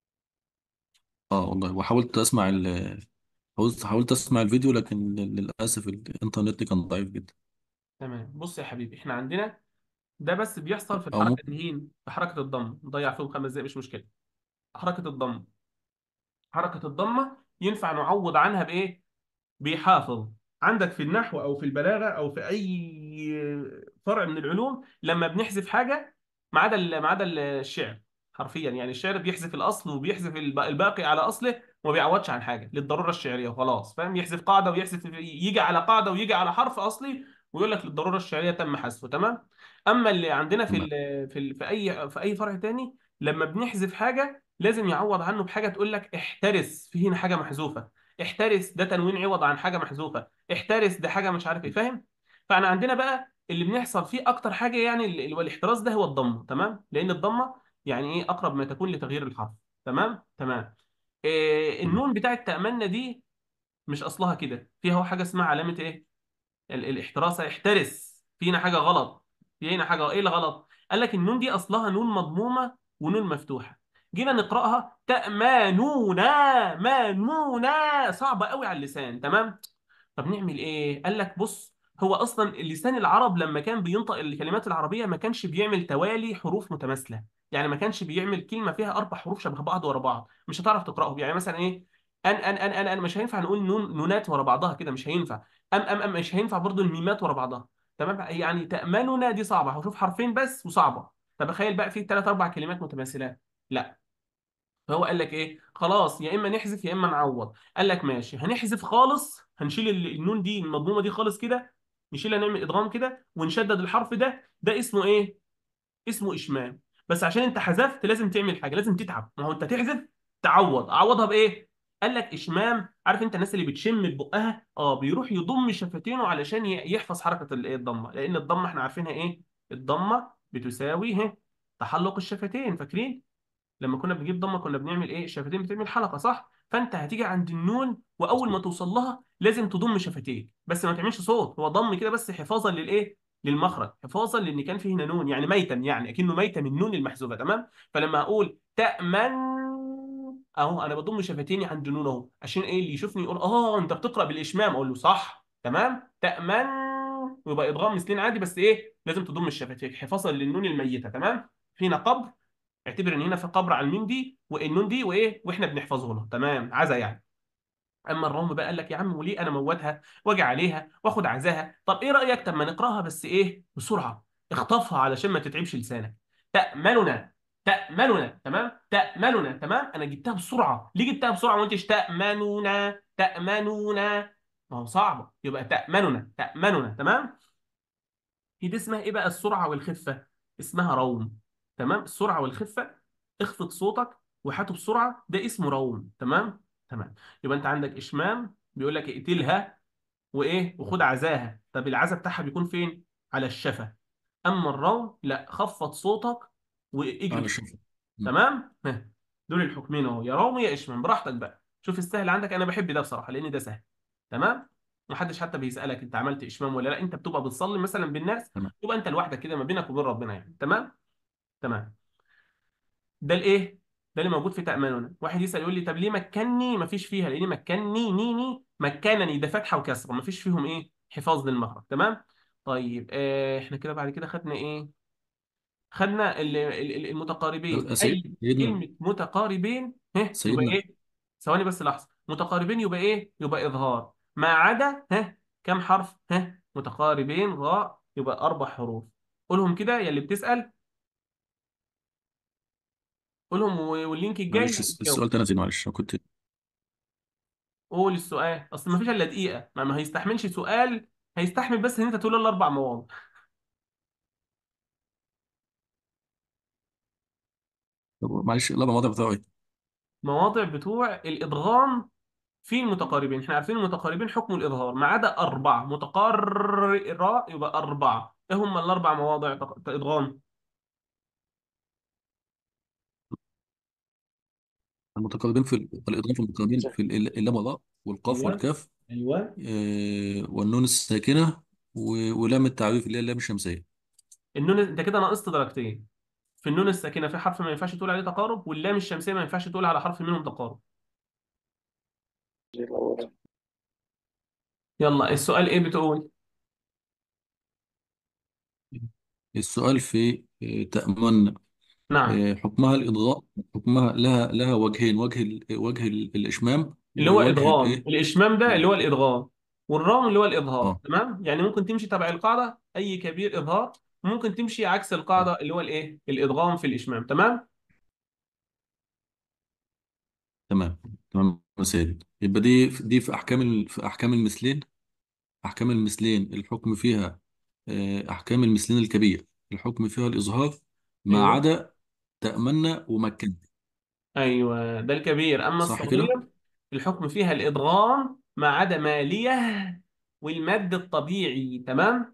اه والله، وحاولت أسمع حاولت أسمع الفيديو، لكن للأسف الإنترنت كان ضعيف جدا. تمام. بص يا حبيبي، احنا عندنا ده بس بيحصل في أو الحركه ممكن. الهين، في حركه الضم نضيع فيهم 5 دقايق مش مشكله. حركه الضم، حركه الضمه ينفع نعوض عنها بايه؟ بيحافظ. عندك في النحو او في البلاغه او في اي فرع من العلوم، لما بنحذف حاجه، ما عدا الشعر حرفيا، يعني الشعر بيحذف الاصل وبيحذف الباقي على اصله، وما بيعوضش عن حاجه للضروره الشعريه وخلاص. فاهم؟ يحذف قاعده ويحذف، يجي على قاعده ويجي على حرف اصلي ويقول لك للضروره الشعريه تم حذفه. تمام. اما اللي عندنا في تمام. في اي فرع تاني، لما بنحذف حاجه لازم يعوض عنه بحاجه، تقول لك احترس، في هنا حاجه محذوفه. احترس ده تنوين عوض عن حاجه محذوفه. احترس ده حاجه مش عارف ايه. فاهم؟ فاحنا عندنا بقى اللي بنحصل فيه اكتر حاجه يعني والاحتراس ده هو الضمه. تمام. لان الضمه يعني ايه اقرب ما تكون لتغيير الحرف. تمام تمام. إيه تمام. النون بتاعت تأملنا دي؟ مش اصلها كده، فيها هو حاجه اسمها علامه ايه، الاحتراس. احترس، فينا حاجه غلط. في هنا حاجه، ايه اللي غلط؟ قال لك النون دي اصلها نون مضمومه ونون مفتوحه. جينا نقراها تأمانونا، مانونا، صعبه قوي على اللسان. تمام. طب نعمل ايه؟ قال لك بص، هو اصلا لسان العرب لما كان بينطق الكلمات العربيه ما كانش بيعمل توالي حروف متماثله. يعني ما كانش بيعمل كلمه فيها 4 حروف شبه بعض ورا بعض مش هتعرف تقراهم. يعني مثلا ايه، ان مش هينفع نقول نونات ورا بعضها كده، مش هينفع. ام مش هينفع برضو الميمات ورا بعضها. تمام. يعني تأملنا دي صعبه، هشوف حرفين بس وصعبه. طب تخيل بقى في 3 4 كلمات متماثلات، لا. فهو قال لك ايه، خلاص يا اما نحذف يا اما نعوض. قال لك ماشي، هنحذف خالص، هنشيل النون دي المضمومه دي خالص كده، نشيلها نعمل ادغام كده ونشدد الحرف ده. ده اسمه ايه؟ اسمه اشمام. بس عشان انت حذفت لازم تعمل حاجه، لازم تتعب. ما هو انت تحذف تعوض، اعوضها بايه؟ قال لك اشمام. عارف انت الناس اللي بتشم ببقها، بيروح يضم شفتينه علشان يحفظ حركه الضمه، لان الضمه احنا عارفينها ايه؟ الضمه بتساوي تحلق الشفتين، فاكرين؟ لما كنا بنجيب ضمه كنا بنعمل ايه؟ الشفتين بتعمل حلقه، صح؟ فانت هتيجي عند النون واول ما توصل لها لازم تضم شفتين، بس ما تعملش صوت، هو ضم كده بس حفاظا للايه؟ للمخرج، حفاظا لان كان فيه هنا نون، يعني ميتا، يعني اكنه ميتا من نون المحذوفه، تمام؟ فلما اقول تأمن، اهو انا بضم شفتيني عند نون اهو، عشان ايه؟ اللي يشوفني يقول انت بتقرأ بالاشمام، اقول له صح، تمام. تأمن، ويبقى ادغام مثلين عادي، بس ايه؟ لازم تضم الشفتين حفاظا للنون الميته، تمام؟ هنا قبر، اعتبر ان هنا في قبر على الميم دي والنون دي وايه، واحنا بنحفظه له، تمام؟ عزا يعني. اما الروم بقى قال لك يا عم وليه انا موتها واجي عليها واخد عزاها؟ طب ايه رايك؟ طب ما نقراها بس ايه؟ بسرعه، اخطفها علشان ما تتعبش لسانك. تاملنا، تاملنا، تمام؟ تاملنا، تمام. انا جبتها بسرعه، ليه جبتها بسرعه وما قلتش تامنونا تامنونا؟ ما هو صعبه، يبقى تاملنا تاملنا، تمام. هي دي اسمها ايه بقى؟ السرعه والخفه، اسمها روم، تمام؟ السرعه والخفه، اخفض صوتك وهاته بسرعه، ده اسمه روم، تمام؟ تمام. يبقى انت عندك اشمام بيقول لك اقتلها وايه وخد عزاها، طب العزا بتاعها بيكون فين؟ على الشفه. اما الروم لا، خفض صوتك واجري على بسرعه، شوف. تمام؟ دول الحكمين اهو، يا روم يا اشمام، براحتك بقى، شوف السهل عندك. انا بحب ده بصراحه لان ده سهل، تمام؟ محدش حتى بيسالك انت عملت اشمام ولا لا، انت بتبقى بتصلي مثلا بالناس، تمام. تبقى انت لوحدك كده ما بينك وبين ربنا يعني، تمام؟ تمام. ده الايه؟ ده اللي موجود في تأملنا. واحد يسأل يقول لي طب ليه مكني ما فيش فيها؟ لان مكني نيني مكنني ده فتحه وكسره، ما فيش فيهم ايه؟ حفاظ للمخرج، تمام؟ طيب احنا كده بعد كده خدنا ايه؟ خدنا المتقاربين، اي سيدنا كلمه متقاربين يبقى سيدنا ايه؟ ثواني بس لحظه، متقاربين يبقى ايه؟ يبقى اظهار، ما عدا كم حرف؟ متقاربين غاء يبقى اربع حروف. قولهم كده يا اللي بتسأل، قولهم واللينك الجاي معلش السؤال هتجاوب. تنزل، معلش أنا كنت. قول السؤال، اصل ما فيش الا دقيقه، ما هيستحملش سؤال، هيستحمل بس ان انت تقول الاربع مواضع. طب معلش الأربع مواضيع بتوعي إيه؟ مواضع بتوع الادغام في المتقاربين، احنا عارفين المتقاربين حكم الاظهار ما عدا اربعه، متقرر يبقى اربعه، ايه هم الاربع مواضع ادغام؟ المتقاربين في الإضافة، في المتقاربين في اللام والراء والقاف ايوه، والكاف، ايوه. والنون الساكنة ولام التعريف اللي هي اللام الشمسية. النون انت كده ناقصت درجتين، في النون الساكنه في حرف ما ينفعش تقول عليه تقارب، واللام الشمسيه ما ينفعش تقول على حرف منهم تقارب. يلا السؤال ايه بتقول؟ السؤال في تأمن، نعم. حكمها الإضغاء، حكمها لها وجهين، الإشمام اللي هو ووجه ادغام، الإيه. الاشمام ده اللي هو ال- الادغام، والرام اللي هو الاظهار، اه تمام؟ يعني ممكن تمشي تبع القاعده اي كبير اظهار، ممكن تمشي عكس القاعده اللي هو الايه؟ الادغام في الاشمام، تمام؟ تمام. تمام يا سيدي، يبقى دي في في أحكام المثلين. أحكام المثلين الحكم فيها، أحكام المثلين الكبير الحكم فيها الإظهار، ما ايوه، عدا تأمنا ومكن. ايوه، ده الكبير. اما صح كده؟ الصغير الحكم فيها الادغام ما عدا ماليه والمد الطبيعي، تمام؟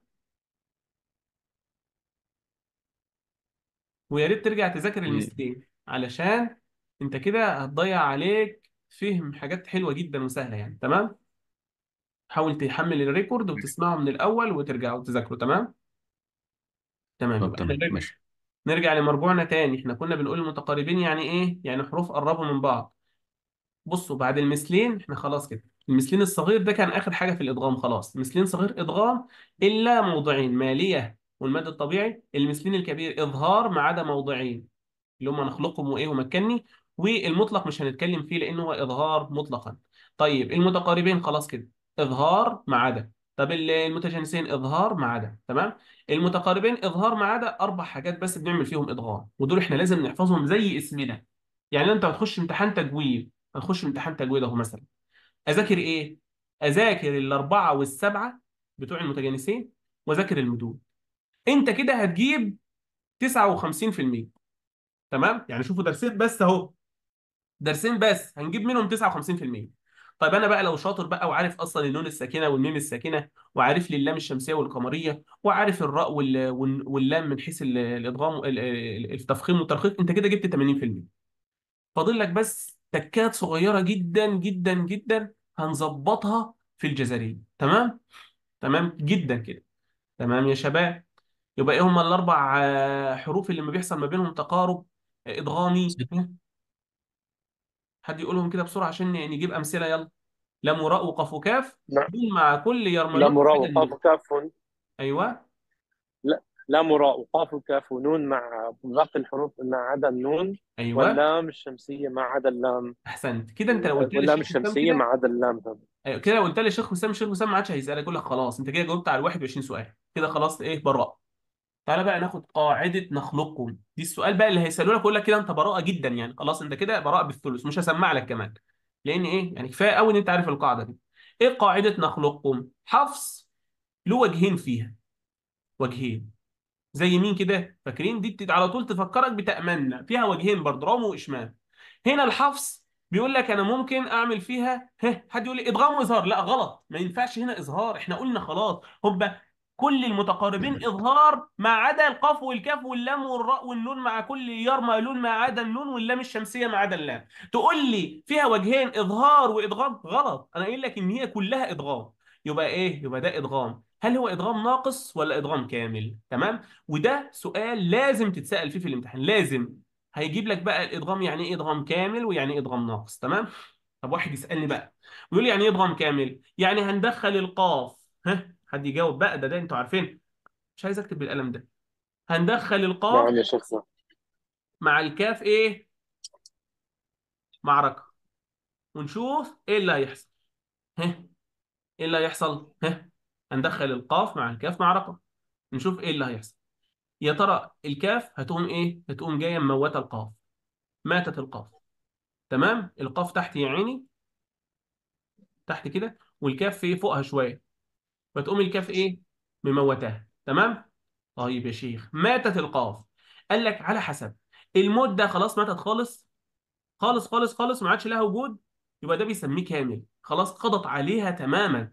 ويا ريت ترجع تذاكر إيه، المثلين علشان انت كده هتضيع عليك فهم حاجات حلوه جدا وسهله يعني، تمام؟ حاول تحمل الريكورد وتسمعه من الاول وترجع وتذاكره، تمام؟ تمام. طب يبقى احنا تمام ماشي. نرجع لمرجوعنا تاني، احنا كنا بنقول المتقاربين يعني ايه؟ يعني حروف قربوا من بعض. بصوا بعد المثلين احنا خلاص كده، المثلين الصغير ده كان اخر حاجه في الادغام، خلاص مثلين صغير ادغام الا موضعين، ماليه والمد الطبيعي. المثلين الكبير اظهار ما عدا موضعين اللي هم نخلقهم وايه ومكني، والمطلق مش هنتكلم فيه لانه هو اظهار مطلقا. طيب المتقاربين خلاص كده، اظهار ما عدا. طب المتجانسين اظهار ما عدا، تمام؟ المتقاربين اظهار ما عدا اربع حاجات بس بنعمل فيهم ادغام، ودول احنا لازم نحفظهم زي اسمنا. يعني انت هتخش امتحان تجويد، هنخش امتحان تجويد اهو مثلا، اذاكر ايه؟ اذاكر الاربعه والسبعه بتوع المتجانسين واذاكر المدود، انت كده هتجيب 59%. تمام؟ يعني شوفوا درسين بس اهو، درسين بس هنجيب منهم 59%. طيب انا بقى لو شاطر بقى وعارف اصلا النون الساكنه والميم الساكنه، وعارف لي اللام الشمسيه والقمريه، وعارف الراء واللام من حيث الادغام التفخيم والترخيص، انت كده جبت 80%. فاضل لك بس تكات صغيره جدا جدا جدا هنظبطها في الجزريه. تمام؟ تمام جدا كده. تمام يا شباب. يبقى ايه هم الاربع حروف اللي ما بيحصل ما بينهم تقارب ادغامي؟ حد يقولهم كده بسرعه عشان نجيب امثله، يلا. لام وراء وقاف وكاف، نعم. دول مع كل يرملون لام وراء عدا وقاف النون. وكاف ايوه. لا، لام وراء وقاف وكاف ونون مع باقي الحروف ما عدا النون، ايوه واللام الشمسية ما عدا اللام، احسنت كده. انت لو قلت لي واللام الشيخ وسام الشمسية ما كده، عدا اللام هذا. أيوة كده لو قلت لي الشيخ وسام ما عادش هيسالك، يقول لك خلاص انت كده جاوبت على ال 21 سؤال كده، خلاص ايه براءه. تعالى بقى ناخد قاعده نخلقكم دي، السؤال بقى اللي هيسالوا لك يقول لك كده انت براءه جدا، يعني خلاص انت كده براءه بالثلث، مش هسمع لك كمان. لان ايه يعني، كفايه قوي ان انت عارف القاعده دي. ايه قاعده نخلقكم؟ حفص له وجهين فيها، وجهين زي مين كده؟ فاكرين دي على طول تفكرك بتأملنا فيها وجهين برضه، رام وإشمام. هنا الحفص بيقول لك انا ممكن اعمل فيها حد يقول لي ادغام واظهار، لا غلط، ما ينفعش هنا اظهار، احنا قلنا خلاص هم كل المتقاربين اظهار ما عدا القاف والكاف واللام والراء والنون، مع كل يرمى لون ما عدا النون، واللام الشمسيه ما عدا اللام. تقول لي فيها وجهين اظهار وادغام؟ غلط، انا قايل لك ان هي كلها ادغام. يبقى ايه؟ يبقى ده ادغام. هل هو ادغام ناقص ولا ادغام كامل؟ تمام. وده سؤال لازم تتسأل فيه في الامتحان، لازم. هيجيب لك بقى الادغام يعني ايه ادغام كامل ويعني ايه ادغام ناقص. تمام. طب واحد يسالني بقى ويقول لي يعني ايه ادغام كامل؟ يعني هندخل القاف، حد يجاوب بقى، ده انتوا عارفين، مش عايز اكتب بالقلم ده. هندخل القاف نعم يا شيخ صح. مع الكاف ايه؟ معركه. ونشوف ايه اللي هيحصل. ايه اللي هيحصل؟ هندخل القاف مع الكاف معركه، نشوف ايه اللي هيحصل. يا ترى الكاف هتقوم ايه؟ هتقوم جايه مموته القاف، ماتت القاف. تمام. القاف تحت يا عيني، تحت كده، والكاف في فوقها شويه، فتقوم الكاف ايه؟ مموتاها. تمام. طيب يا شيخ، ماتت القاف، قال لك على حسب الموت ده، خلاص ماتت خالص خالص خالص خالص ما عادش لها وجود، يبقى ده بيسميه كامل، خلاص قضت عليها تماما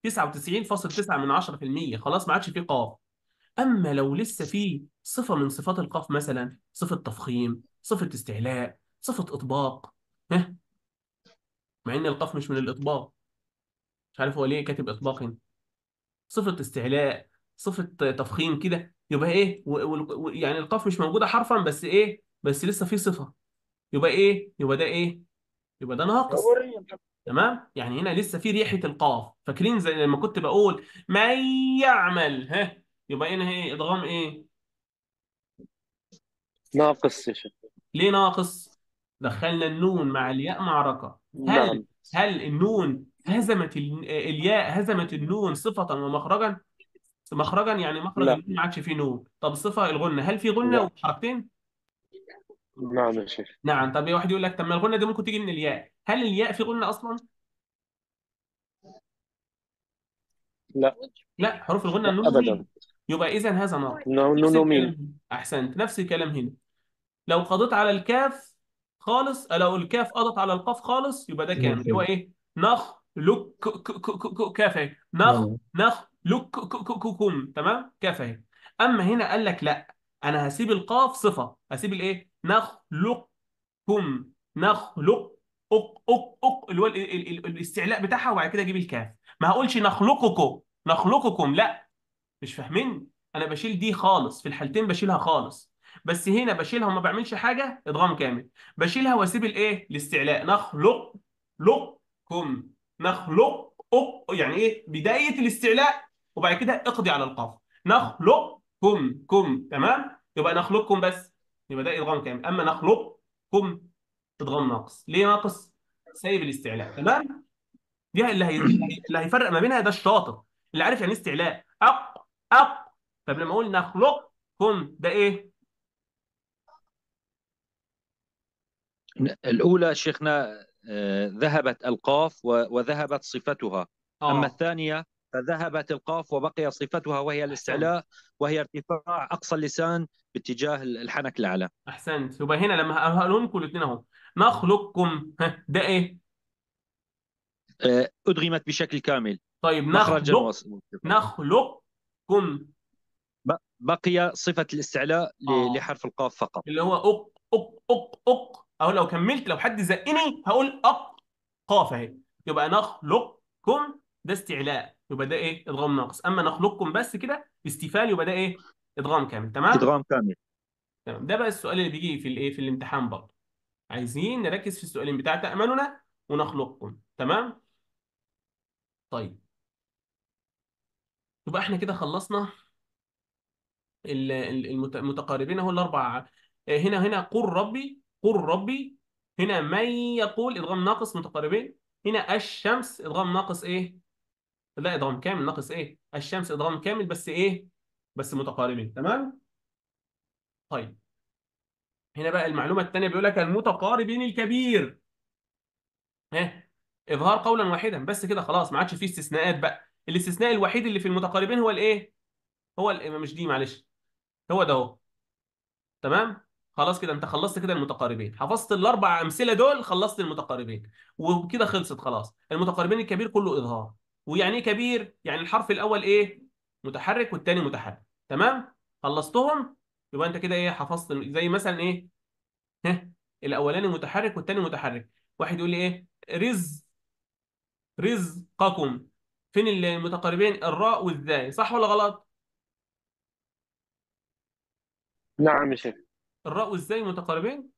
99.9%، خلاص ما عادش فيه قاف. اما لو لسه فيه صفه من صفات القاف، مثلا صفه تفخيم، صفه استعلاء، صفه اطباق، ها، مع ان القاف مش من الاطباق، مش عارف هو ليه كاتب اطباق هنا، صفة استعلاء، صفة تفخيم كده، يبقى ايه يعني القاف مش موجودة حرفا، بس ايه، بس لسه في صفة، يبقى ايه؟ يبقى ده ايه؟ يبقى ده ناقص. تمام. يعني هنا لسه في ريحة القاف، فاكرين زي لما كنت بقول من يعمل، يبقى هنا ايه؟ ادغام ايه؟ ناقص يا شيخ. ليه ناقص؟ دخلنا النون مع الياء معركة. هل نعم. هل النون هزمت الياء هزمت النون صفة ومخرجا؟ مخرجا يعني مخرج لا. النون ما عادش فيه نون. طب الصفه الغنه، هل في غنه لا. وحركتين؟ نعم يا شيخ. نعم. طب واحد يقول لك طب ما الغنه دي ممكن تيجي من الياء، هل الياء في غنه اصلا؟ لا. لا، حروف الغنه لا النون أبدا. والميم. يبقى اذا هذا ناقص. نفس نونو ميم. الكلام هنا. احسنت، نفس الكلام هنا. لو قضيت على الكاف خالص، لو الكاف قضت على القاف خالص، يبقى ده كامل، اللي هو ايه؟ نخ لك كاف اهي، نخ لك كم. تمام، كاف اهي. اما هنا قال لك لا، انا هسيب القاف صفه، هسيب الايه؟ نخلقكم، نخلق اللي هو الاستعلاء بتاعها، وبعد كده اجيب الكاف. ما هقولش نخلقكم، نخلقكم، لا، مش فاهمين. انا بشيل دي خالص، في الحالتين بشيلها خالص، بس هنا بشيلها وما بعملش حاجه، ادغام كامل. بشيلها واسيب الايه؟ الاستعلاء، نخلق لكم، نخلق يعني ايه؟ بدايه الاستعلاء، وبعد كده اقضي على القاف، نخلقكم. تمام. يبقى نخلقكم بس، يبقى ده ادغام كامل. اما نخلقكم ادغام ناقص. ليه ناقص؟ سايب الاستعلاء. تمام. دي اللي هيفرق ما بينها، ده الشاطر اللي عارف يعني ايه استعلاء. أق. طب لما اقول نخلقكم، ده ايه؟ الأولى شيخنا ذهبت القاف وذهبت صفتها. أما اه. الثانية فذهبت القاف وبقي صفتها وهي احسنت. الاستعلاء، وهي ارتفاع أقصى اللسان باتجاه الحنك الأعلى. احسنت. يبقى هنا لما هقولهم لكم الاثنين اهو، نخلقكم، ها ده ايه؟ أدغمت بشكل كامل طيب مخرجا نخلق، نخلقكم. بقي صفة الاستعلاء اه، لحرف القاف فقط. اللي هو اق اق اق اق، او لو كملت لو حد زقني هقول اق، قاف اهي. يبقى نخلقكم ده استعلاء، يبقى ده ايه؟ ادغام ناقص. اما نخلقكم بس كده استفال، يبقى ده ايه؟ ادغام كامل. تمام. إدغام كامل. تمام. ده بقى السؤال اللي بيجي في الايه، في الامتحان برضه. عايزين نركز في السؤالين بتاع تأملنا ونخلقكم. تمام. طيب، يبقى احنا كده خلصنا المتقاربين اهو الاربع. هنا قل ربي، قل ربي. هنا من يقول ادغام ناقص متقاربين. هنا الشمس ادغام ناقص ايه؟ لا، ادغام كامل ناقص ايه؟ الشمس ادغام كامل بس ايه؟ بس متقاربين. تمام. طيب، هنا بقى المعلومه الثانيه بيقول لك المتقاربين الكبير، ها، اظهار قولا واحدا بس كده خلاص، ما عادش فيه استثناءات بقى. الاستثناء الوحيد اللي في المتقاربين هو الايه؟ هو مش دي، معلش، هو ده اهو. تمام. خلاص كده انت خلصت كده المتقاربين، حفظت الاربع امثله دول، خلصت المتقاربين وكده خلصت خلاص. المتقاربين الكبير كله اظهار. ويعني ايه كبير؟ يعني الحرف الاول ايه؟ متحرك والتاني متحرك. تمام. خلصتهم. يبقى انت كده ايه؟ حفظت زي مثلا ايه؟ ها، الاولاني متحرك والتاني متحرك. واحد يقول لي ايه؟ رزقكم. فين المتقاربين؟ الراء والزاي، صح ولا غلط؟ نعم يا شيخ. الراء والزاي متقاربين.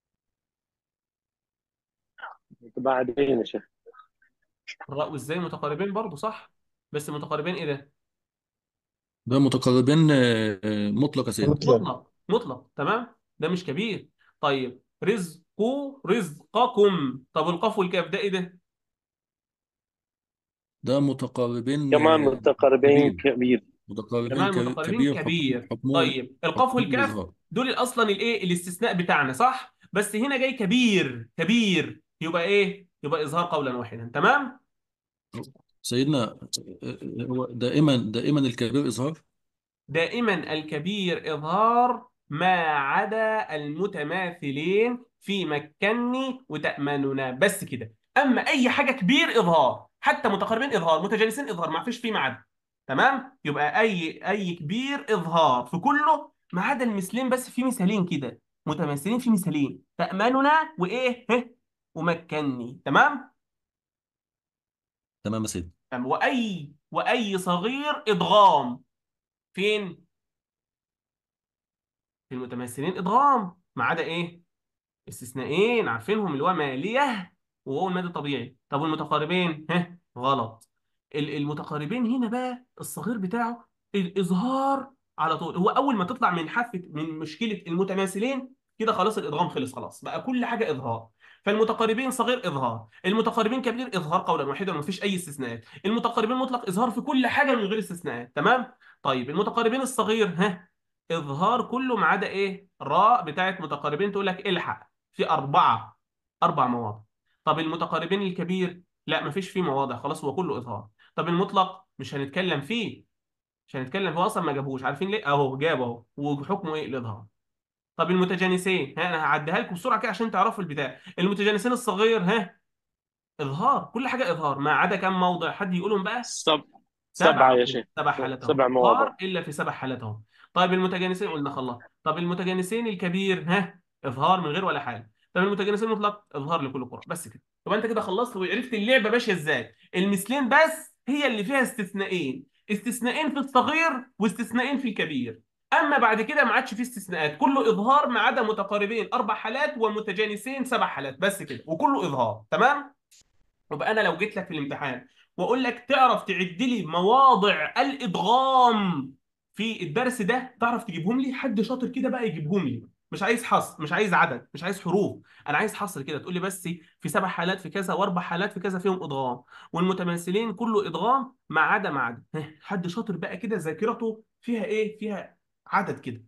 بعدين يا شيخ. الراء والزاي متقاربين برضو صح، بس متقاربين ايه ده؟ ده متقاربين مطلق يا سيد. مطلق. مطلق، مطلق. تمام. ده مش كبير. طيب رزقكم. طب القاف والكاف ده ايه ده؟ ده متقاربين كمان متقاربين كبير. كبير. متقاربين كمان متقاربين كبير، كبير. حكمهم طيب القاف حكمهم والكاف الإظهار. دول اصلا الايه، الاستثناء بتاعنا صح، بس هنا جاي كبير، كبير يبقى ايه؟ يبقى اظهار قولا واحدا. تمام. سيدنا هو دائما الكبير إظهار. دائما الكبير إظهار ما عدا المتماثلين في مكني وتأمننا، بس كده. أما أي حاجة كبير إظهار، حتى متقاربين إظهار، متجانسين إظهار، ما فيش فيه ما عدا. تمام. يبقى أي كبير إظهار في كله ما عدا المثلين، بس في مثالين كده متماثلين، في مثالين تأمننا وإيه ومكني. تمام. تمام يا سيدي. وأي صغير إدغام فين؟ في المتمثلين ادغام ما عدا ايه؟ استثنائين عارفينهم، اللي هو ماليه وهو المادي الطبيعي. طب والمتقاربين؟ غلط. المتقاربين هنا بقى الصغير بتاعه الاظهار على طول. هو اول ما تطلع من حافه من مشكله المتماثلين كده خلاص الادغام خلص، خلاص بقى كل حاجه اظهار. فالمتقاربين صغير اظهار، المتقاربين كبير اظهار قولا واحدا وما فيش اي استثناءات، المتقاربين مطلق اظهار في كل حاجه من غير استثناءات. تمام. طيب المتقاربين الصغير اظهار كله ما عدا ايه؟ راء بتاعت متقاربين تقول لك الحق في اربع مواضع. طب المتقاربين الكبير لا، ما فيش فيه مواضع، خلاص هو كله اظهار. طب المطلق مش هنتكلم فيه، مش هنتكلم، هو اصلا ما جابوش، عارفين ليه؟ اهو جاب اهو وحكمه ايه؟ الاظهار. طب المتجانسين، انا هعديها لكم بسرعه كده عشان تعرفوا البتاع. المتجانسين الصغير اظهار، كل حاجه اظهار ما عدا كم موضع؟ حد يقولهم بقى. سب... سبعة سبعة يا أهو، شيخ. سبع حالات أهو، 7 مواضع. إظهار إلا في 7 حالات أهو. طيب المتجانسين قلنا خلاص. طب المتجانسين الكبير إظهار من غير ولا حاجة. طب المتجانسين المطلق إظهار لكل قرآن، بس كده. طب أنت كده خلصت وعرفت اللعبة ماشية إزاي. المثلين بس هي اللي فيها استثنائين، استثنائين في الصغير واستثنائين في الكبير. أما بعد كده ما عادش فيه استثناءات، كله إظهار ما عدا متقاربين 4 حالات ومتجانسين 7 حالات بس كده، وكله إظهار. تمام. يبقى انا لو جيت لك في الامتحان واقول لك تعرف تعد لي مواضع الادغام في الدرس ده، تعرف تجيبهم لي؟ حد شاطر كده بقى يجيبهم لي. مش عايز حصر، مش عايز عدد، مش عايز حروف، انا عايز حصر كده تقول لي بس في 7 حالات في كذا و4 حالات في كذا فيهم ادغام، والمتماثلين كله ادغام ما عدا. حد شاطر بقى كده ذاكرته فيها ايه؟ فيها عدد كده.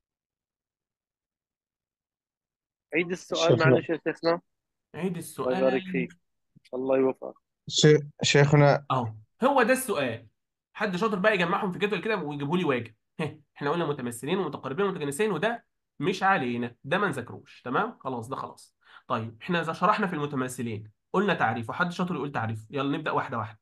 عيد السؤال شيخنا معلش يا شيخنا. عيد الله يبارك السؤال فيك. الله يوفقك. شيخنا اهو. هو ده السؤال. حد شاطر بقى يجمعهم في جدول كده ويجيبوا لي واجب. احنا قلنا متماثلين ومتقاربين ومتجانسين، وده مش علينا، ده ما نذاكروش. تمام خلاص، ده خلاص. طيب احنا اذا شرحنا في المتماثلين قلنا تعريف، وحد شاطر يقول تعريف. يلا نبدأ واحدة واحدة.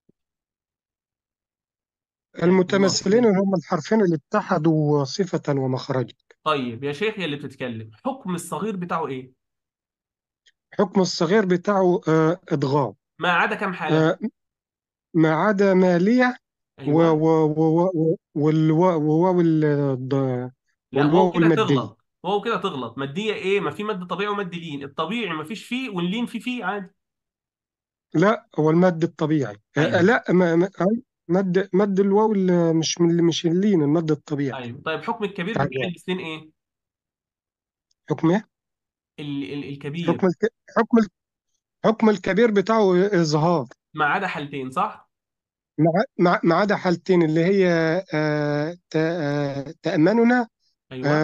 الله. المتمثلين هم الحرفين اللي اتحدوا صفة ومخرجا. طيب يا شيخ يا اللي بتتكلم، حكم الصغير بتاعه ايه؟ حكم الصغير بتاعه إدغام، ما عدا كام حالة؟ آه، ما عدا مالية ايوه. والواو لا، واو والواو كده المادية. تغلط. واو كده تغلط. مادية ايه؟ ما في مد طبيعي ومد لين. الطبيعي ما فيش فيه، واللين فيه عادي. لا، هو المد الطبيعي. ايوه. لا، مد الواو مش اللين، المد الطبيعي ايوه طيب، حكم الكبير بتاع بتاع الواو. الاثنين ايه؟ حكم ايه؟ الكبير. حكم الك... حكم ال- حكم الكبير بتاعه إظهار، ما عدا حالتين، صح؟ ما عدا حالتين اللي هي تأمننا ايوه.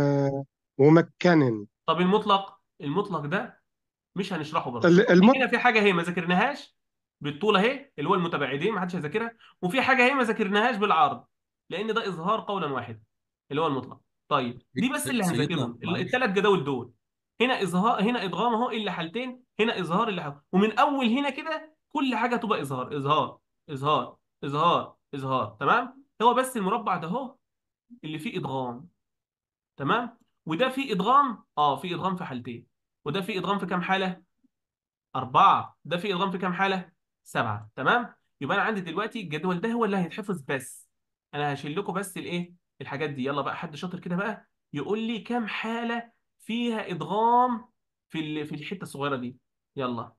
ومكنن. طب المطلق، المطلق ده مش هنشرحه برضه. شوف، المط هنا في حاجه هي ما ذاكرناهاش بالطول اهي، اللي هو المتباعدين ما حدش هيذاكرها. وفي حاجه هي ما ذاكرناهاش بالعرض، لان ده اظهار قولا واحدا، اللي هو المطلق. طيب دي بس اللي سيدنا هنذاكرهم، معلش. الثلاث جداول دول. هنا اظهار، هنا ادغام اهو الا حالتين، هنا اظهار الا حالتين. ومن اول هنا كده كل حاجه تبقى اظهار اظهار اظهار اظهار اظهار. تمام. هو بس المربع ده اهو اللي فيه ادغام. تمام. وده فيه ادغام، فيه ادغام في حالتين. وده فيه ادغام في كام حاله؟ أربعة. ده فيه إدغام في كام حالة؟ سبعة. تمام. يبقى أنا عندي دلوقتي الجدول ده هو اللي هيتحفظ بس. أنا هشيل لكم بس الإيه؟ الحاجات دي. يلا بقى حد شاطر كده بقى يقول لي كام حالة فيها إدغام في الحتة الصغيرة دي. يلا.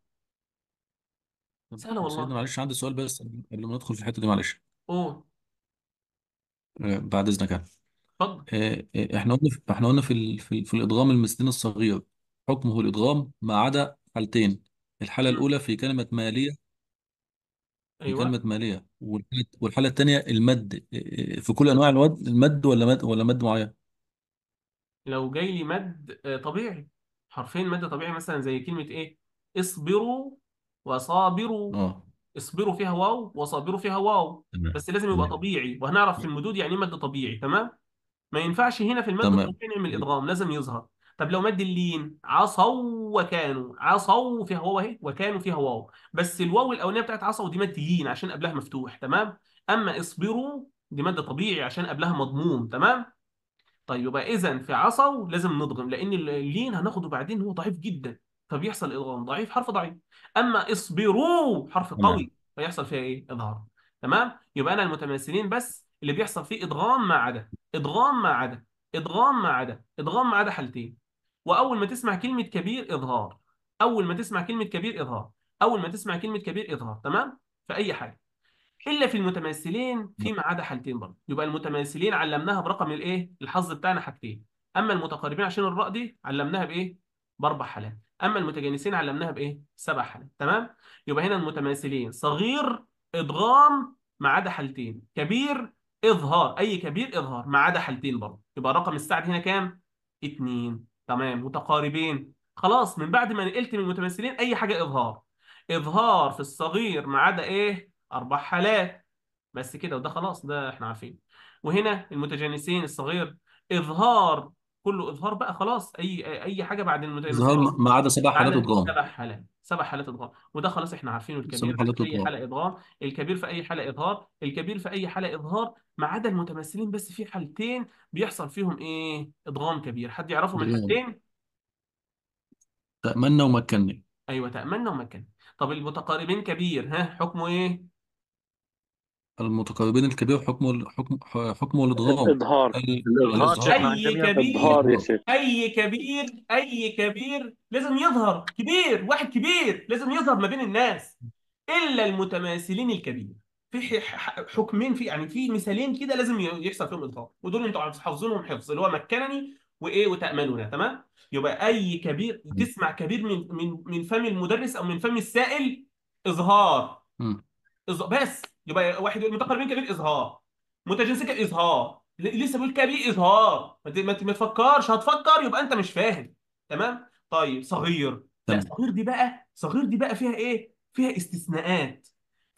طب سهلة سيدنا والله. معلش، عندي سؤال بس قبل ما ندخل في الحتة دي معلش. أوه. بعد إذنك يعني. اتفضل. احنا قلنا في الإدغام المثلين الصغير، حكمه الإدغام ما عدا حالتين. الحالة مم. الأولى في كلمة مالية، في أيوه. كلمة مالية، والحالة الثانية المد. في كل أنواع المد ولا مد معين؟ لو جاي لي مد طبيعي، حرفين مد طبيعي، مثلا زي كلمة إيه؟ اصبروا وصابروا. اه. اصبروا فيها واو، وصابروا فيها واو. تمام. بس لازم يبقى تمام. طبيعي، وهنعرف في المدود يعني ايه مد طبيعي. تمام. ما ينفعش هنا في المد تمام. الطبيعي نعمل ادغام، لازم يظهر. طب لو مد اللين، عصوا وكانوا، عصوا فيها واو اهي، وكانوا فيها واو، بس الواو الاولانيه بتاعت عصوا دي مد لين عشان قبلها مفتوح. تمام. اما اصبروا دي مد طبيعي عشان قبلها مضموم. تمام. طيب يبقى اذا في عصوا لازم نضغم، لان اللين هناخده بعدين هو ضعيف جدا، فبيحصل ادغام ضعيف، حرف ضعيف. اما اصبروا حرف تمام. قوي، فيحصل فيها ايه؟ اظهار. تمام. يبقى انا المتماثلين بس اللي بيحصل فيه ادغام ما عدا، ادغام ما عدا، ادغام ما عدا، ادغام ما عدا حالتين. واول ما تسمع كلمه كبير اظهار، اول ما تسمع كلمه كبير اظهار، اول ما تسمع كلمه كبير اظهار. تمام. في اي حاجه الا في المتماثلين فيما عدا حالتين برضه. يبقى المتماثلين علمناها برقم الايه الحظ بتاعنا حاجتين. اما المتقاربين عشان الراء دي علمناها بايه؟ باربع حالات. اما المتجانسين علمناها بايه؟ سبع حالات. تمام. يبقى هنا المتماثلين صغير ادغام ما عدا حالتين، كبير اظهار، اي كبير اظهار ما عدا حالتين برضه. يبقى رقم السعد هنا كام؟ اتنين. تمام. متقاربين خلاص، من بعد ما نقلت من المتماثلين اي حاجه اظهار. اظهار في الصغير ما عدا ايه؟ اربع حالات. بس كده، وده خلاص ده احنا عارفين. وهنا المتجانسين الصغير اظهار، كله اظهار بقى خلاص. اي حاجه بعد إظهار المتجانسين ما عدا سبع ما حالات عدا إدغام. سبع حالات، سبع حالات اضغام. وده خلاص احنا عارفينه. سبع الكبير في حالات اي إدغام. حاله اضغام، الكبير في اي حاله اظهار، الكبير في اي حاله اظهار، ما عدا المتمثلين بس في حالتين بيحصل فيهم ايه؟ ادغام كبير. حد يعرفهم إدغام. الحالتين؟ تأمنا ومكني. ايوه، تأملنا ومكن. طب المتقاربين كبير، ها حكمه ايه؟ المتقاربين الكبير حكمه الإدغام. الإظهار. الإظهار الإظهار. شيخنا عن اي كبير. كبير، إظهار يا الإظهار. شيخ. اي كبير، اي كبير لازم يظهر. كبير، واحد كبير لازم يظهر ما بين الناس، الا المتماثلين الكبير. في حكمين، في يعني في مثالين كده لازم يحصل فيهم اضغام، ودول انتوا حافظينهم حفظ، اللي هو مكنني وايه وتاملنا. تمام. يبقى اي كبير تسمع كبير من فم المدرس او من فم السائل اظهار. مم. بس يبقى واحد يقول متقاربين كبير اظهار، متجانسين كبير اظهار، لسه بيقول كبير اظهار. ما تفكرش، هتفكر يبقى انت مش فاهم. تمام. طيب صغير، لا تمام. صغير دي بقى، صغير دي بقى فيها ايه؟ فيها استثناءات.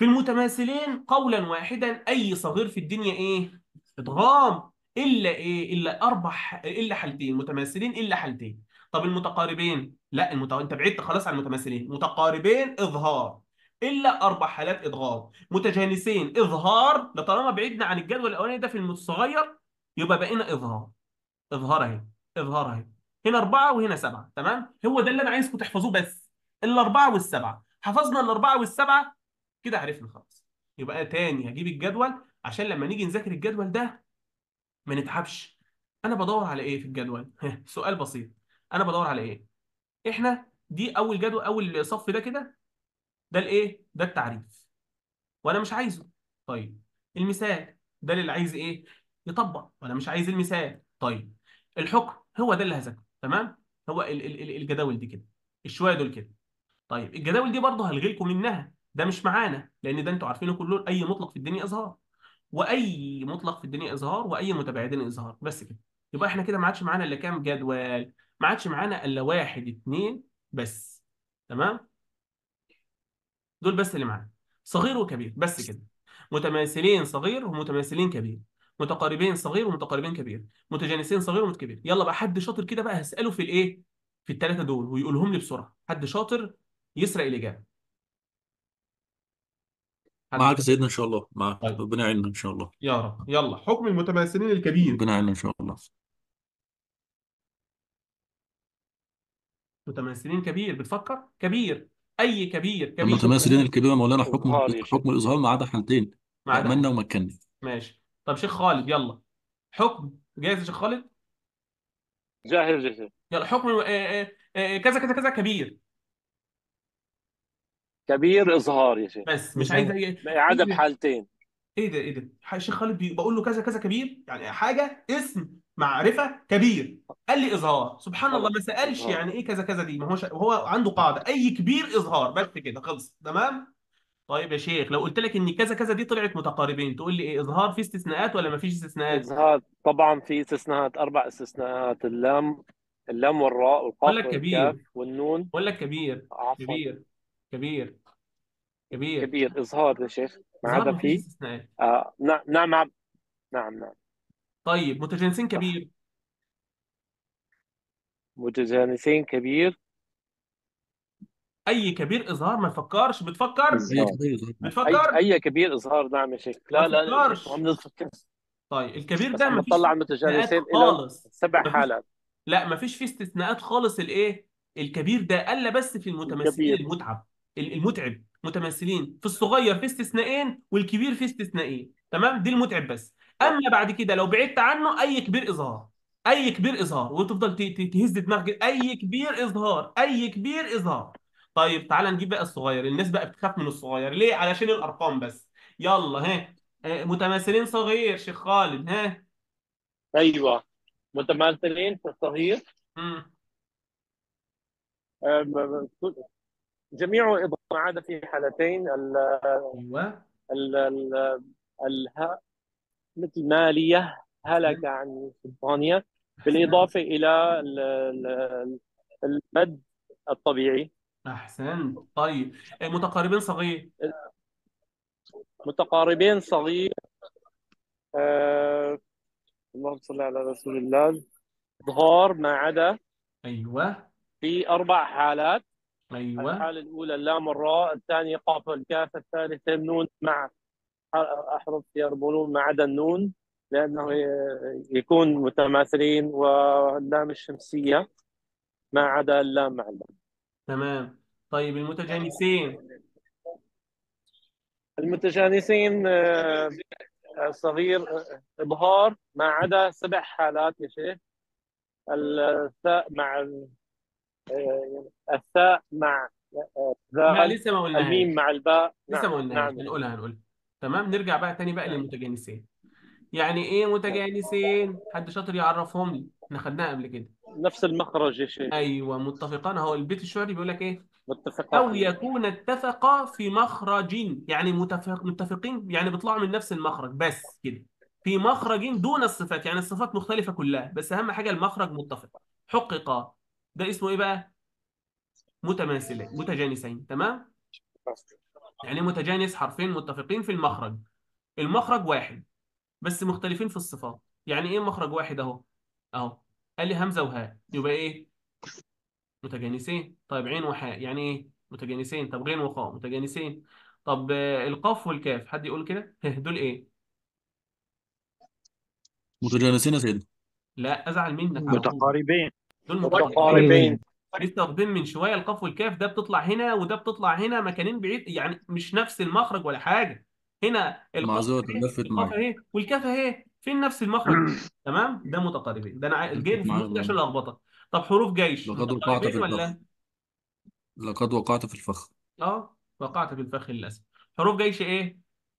في المتماثلين قولا واحدا اي صغير في الدنيا ايه؟ ادغام. الا ايه؟ الا الا حالتين متماثلين، الا حالتين. طب المتقاربين لا، انت بعدت خلاص عن المتماثلين. متقاربين اظهار، الا 4 حالات ادغام. متجانسين اظهار، ده طالما بعدنا عن الجدول الاولاني ده في الصغير يبقى بقينا اظهار. اظهار اهي، اظهار اهي. هنا 4 وهنا 7. تمام، هو ده اللي انا عايزكم تحفظوه بس. ال4 وال7 حفظنا، ال4 وال7 كده عرفنا خلاص. يبقى تاني هجيب الجدول عشان لما نيجي نذاكر الجدول ده ما نتعبش. انا بدور على ايه في الجدول؟ سؤال بسيط. انا بدور على ايه؟ احنا دي اول جدول، اول صف ده كده، ده الايه؟ ده التعريف، وانا مش عايزه. طيب المثال ده اللي عايز ايه؟ يطبق، وانا مش عايز المثال. طيب الحكم هو ده اللي هذاكره. تمام، هو الجداول دي كده، الشويه دول كده. طيب الجداول دي برضه هلغي لكم منها، ده مش معانا لان ده انتوا عارفينه كله. اي مطلق في الدنيا اظهار، واي مطلق في الدنيا اظهار، واي متباعدين اظهار، بس كده. يبقى احنا كده ما عادش معانا الا كام جدول؟ ما عادش معانا الا 1 2 بس. تمام، دول بس اللي معانا، صغير وكبير بس كده. متماثلين صغير ومتماثلين كبير، متقاربين صغير ومتقاربين كبير، متجانسين صغير ومتكبر. يلا بقى حد شاطر كده بقى هسأله في الايه، في ال3 دول ويقولهم لي بسرعة. حد شاطر يسرق الإجابة. حد معاك يا شاطر. سيدنا ان شاء الله، معاك، طيب ربنا يعيننا ان شاء الله. يا رب. يلا حكم المتماثلين الكبير. ربنا يعيننا ان شاء الله. متماثلين كبير، بتفكر كبير، اي كبير كبير المتماثلين الكبيرة مولانا إظهار يا شيخ. حكم الإظهار ما عدا حالتين، ما عدا أأمنا حاجة. ومكني. ماشي. طب شيخ خالد يلا، حكم جاهز يا شيخ خالد؟ جاهز يا شيخ. يلا حكم كذا كذا كذا كبير. كبير إظهار يا شيخ. بس مش عايز اي ما عدا ايه. بحالتين. ايه ده؟ ايه ده؟ الشيخ خالد بقول له كذا كذا كبير، يعني حاجه اسم معرفه كبير، قال لي اظهار. سبحان الله، خلاص ما سالش إظهار. يعني ايه كذا كذا دي. ما هو عنده قاعده اي كبير اظهار، بس كده خلص. تمام. طيب يا شيخ، لو قلت لك ان كذا كذا دي طلعت متقاربين تقول لي ايه؟ اظهار في استثناءات ولا ما فيش استثناءات؟ إظهار طبعا في استثناءات، 4 استثناءات: اللام والراء اقول والقاف لك والكاف كبير، والنون. اقول لك كبير. عفوا. كبير، كبير، كبير. كبير إظهار يا شيخ ما اظهار عدا ما فيش فيه. استثناءات. نعم نعم نعم. نعم نعم. طيب متجانسين صح. كبير. متجانسين كبير اي كبير اظهار، ما تفكرش. بتفكر؟ أي إظهار. كبير إظهار. بتفكر؟ أي كبير إظهار، نعم يا شيخ. ما لا لا لا يا شيخ، ما تفكرش. عم نفكر. طيب الكبير بس ده عم ما فيش نطلع فيه على استثناءات المتجانسين لهم خالص. 7 حالات. لا ما فيش فيه استثناءات خالص. الايه؟ الكبير ده الا بس في المتمثلين الكبير. المتعب، المتعب. متمثلين في الصغير في استثنائين، والكبير في استثنائين. تمام، دي المتعب بس. صح. اما بعد كده لو بعدت عنه اي كبير اظهار، اي كبير اظهار، وتفضل تهز دماغك. اي كبير اظهار، اي كبير اظهار. طيب تعالى نجيب بقى الصغير. الناس بقى بتخاف من الصغير ليه؟ علشان الارقام بس. يلا ها. متماثلين صغير شيخ خالد، ها. أيوة. متماثلين في الصغير. مم. آه، ب- ب- جميع إضافة ما عدا في حالتين: ايوه. ال ال الهاء، مثل مالية هلك احسنت. عن سلطانية، احسنت. بالإضافة إلى المد الطبيعي. احسنت. طيب متقاربين صغير. متقاربين صغير. آه اللهم صل على رسول الله. إظهار ما عدا ايوه. في 4 حالات: ايوه. الحالة الأولى اللام والراء، الثانية قاف والكاف، الثالثة النون مع أحرف يربطون ما عدا النون، لأنه يكون متماثلين، واللام الشمسية ما عدا اللام مع اللام. تمام. طيب المتجانسين. المتجانسين صغير إظهار ما عدا 7 حالات يا شيخ: الثاء مع الثاء مع لا ذال، لسه ما قلناهاش. الميم مع الباء. لسه نعم ما قلناهاش، نعم يا شيخ. هنقولها هنقولها. تمام، نرجع بقى تاني بقى نعم للمتجانسين. يعني ايه نعم. متجانسين؟ حد شاطر يعرفهم لي؟ احنا خدناها قبل كده. نفس المخرج يا شيخ. ايوه متفقان. اهو البيت الشعري بيقول لك ايه؟ او متفقين. يكون اتفقا في مخرج، يعني متفقين، يعني بيطلعوا من نفس المخرج بس كده. في مخرج دون الصفات، يعني الصفات مختلفة كلها بس اهم حاجة المخرج متفق. حققا، ده اسمه ايه بقى؟ متماثلين متجانسين. تمام. يعني إيه متجانس؟ حرفين متفقين في المخرج، المخرج واحد بس مختلفين في الصفات. يعني ايه مخرج واحد اهو؟ اهو قال لي همزه وهاء، يبقى ايه؟ متجانسين. طيب عين وحاء يعني ايه؟ متجانسين. طب غين وخاء متجانسين. طب القاف والكاف حد يقول كده دول ايه؟ متجانسين يا سيدي. لا ازعل منك على طول. متقاربين. دول متقاربين. متقاربين. لسه واخدين من شويه القاف والكاف، ده بتطلع هنا وده بتطلع هنا، مكانين بعيد يعني مش نفس المخرج ولا حاجه. هنا القاف معذور، اهي، لفت القاف معي. اهي، والكاف اهي، فين نفس المخرج؟ تمام، ده متقاربين. ده انا جايب لفت في معي النقطه دي عشان والله. لخبطك. طب حروف جيش لقد وقعت متقاربين في الفخ. ولا؟ لقد وقعت في الفخ. اه وقعت في الفخ للاسف. حروف جيش ايه؟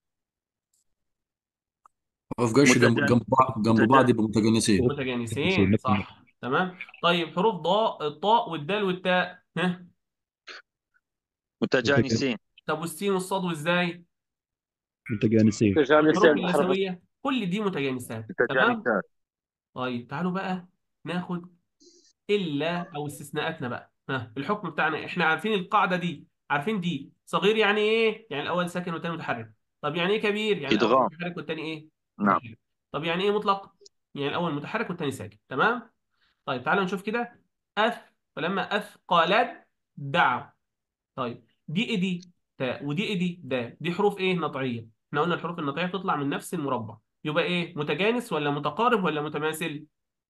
وفي جيش متجانس. جنب بعض يبقوا متجانسين. متجانسين صح تمام. طيب حروف ضاء، الطاء والدال والتاء ها؟ متجانسين. طب والسين والصاد والزاي؟ متجانسين. والحروف متجانسين بحرف اللثويه كل دي متجانسات تمام. متجانسات. طيب تعالوا بقى ناخد الا او استثناءاتنا بقى. ها الحكم بتاعنا احنا عارفين القاعده دي، عارفين دي صغير يعني ايه؟ يعني الاول ساكن والثاني متحرك. طب يعني ايه كبير؟ يعني الاول إدغام. متحرك والثاني ايه؟ نعم. متحرك. طب يعني ايه مطلق؟ يعني الاول متحرك والثاني ساكن تمام. طيب تعالوا نشوف كده. اث، فلما اثقلت دعوا. طيب دي ايه دي؟ تاء. ودي ايه دي؟ دال. دي حروف ايه؟ نطعيه. احنا قلنا الحروف النطعيه بتطلع من نفس المربع. يبقى ايه؟ متجانس ولا متقارب ولا متماثل؟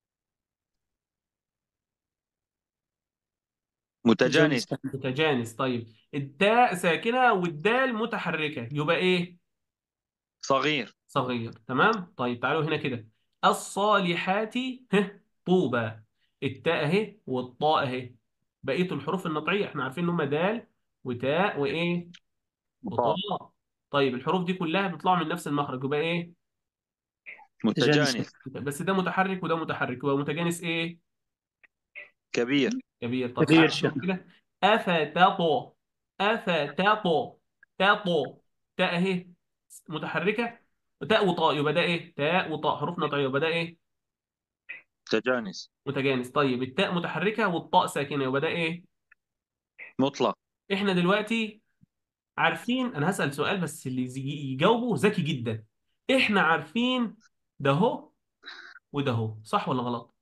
متجانس. متجانسة. متجانس. طيب التاء ساكنة والدال متحركة، يبقى ايه؟ صغير. صغير تمام. طيب تعالوا هنا كده. الصالحات طوبى. التاء اهي والطاء اهي. بقية الحروف النطعية احنا عارفين ان هم دال وتاء وايه؟ مطاع. وطاء. طيب الحروف دي كلها بتطلع من نفس المخرج، يبقى ايه؟ متجانسة. متجانس. بس ده متحرك وده متحرك، يبقى متجانس ايه؟ كبير. كبير. طب كبير تعالوا نشوف شيخنا. كده. أفتطو. أفتطو. تطو. تاء أهي متحركة، تاء وطاء، يبقى ده إيه؟ تاء وطاء حروف نطعية، يبقى ده إيه؟ متجانس. متجانس. طيب التاء متحركة والطاء ساكنة، يبقى ده إيه؟ مطلق. إحنا دلوقتي عارفين، أنا هسأل سؤال بس اللي يجاوبه ذكي جدا. إحنا عارفين ده هو وده هو، صح ولا غلط؟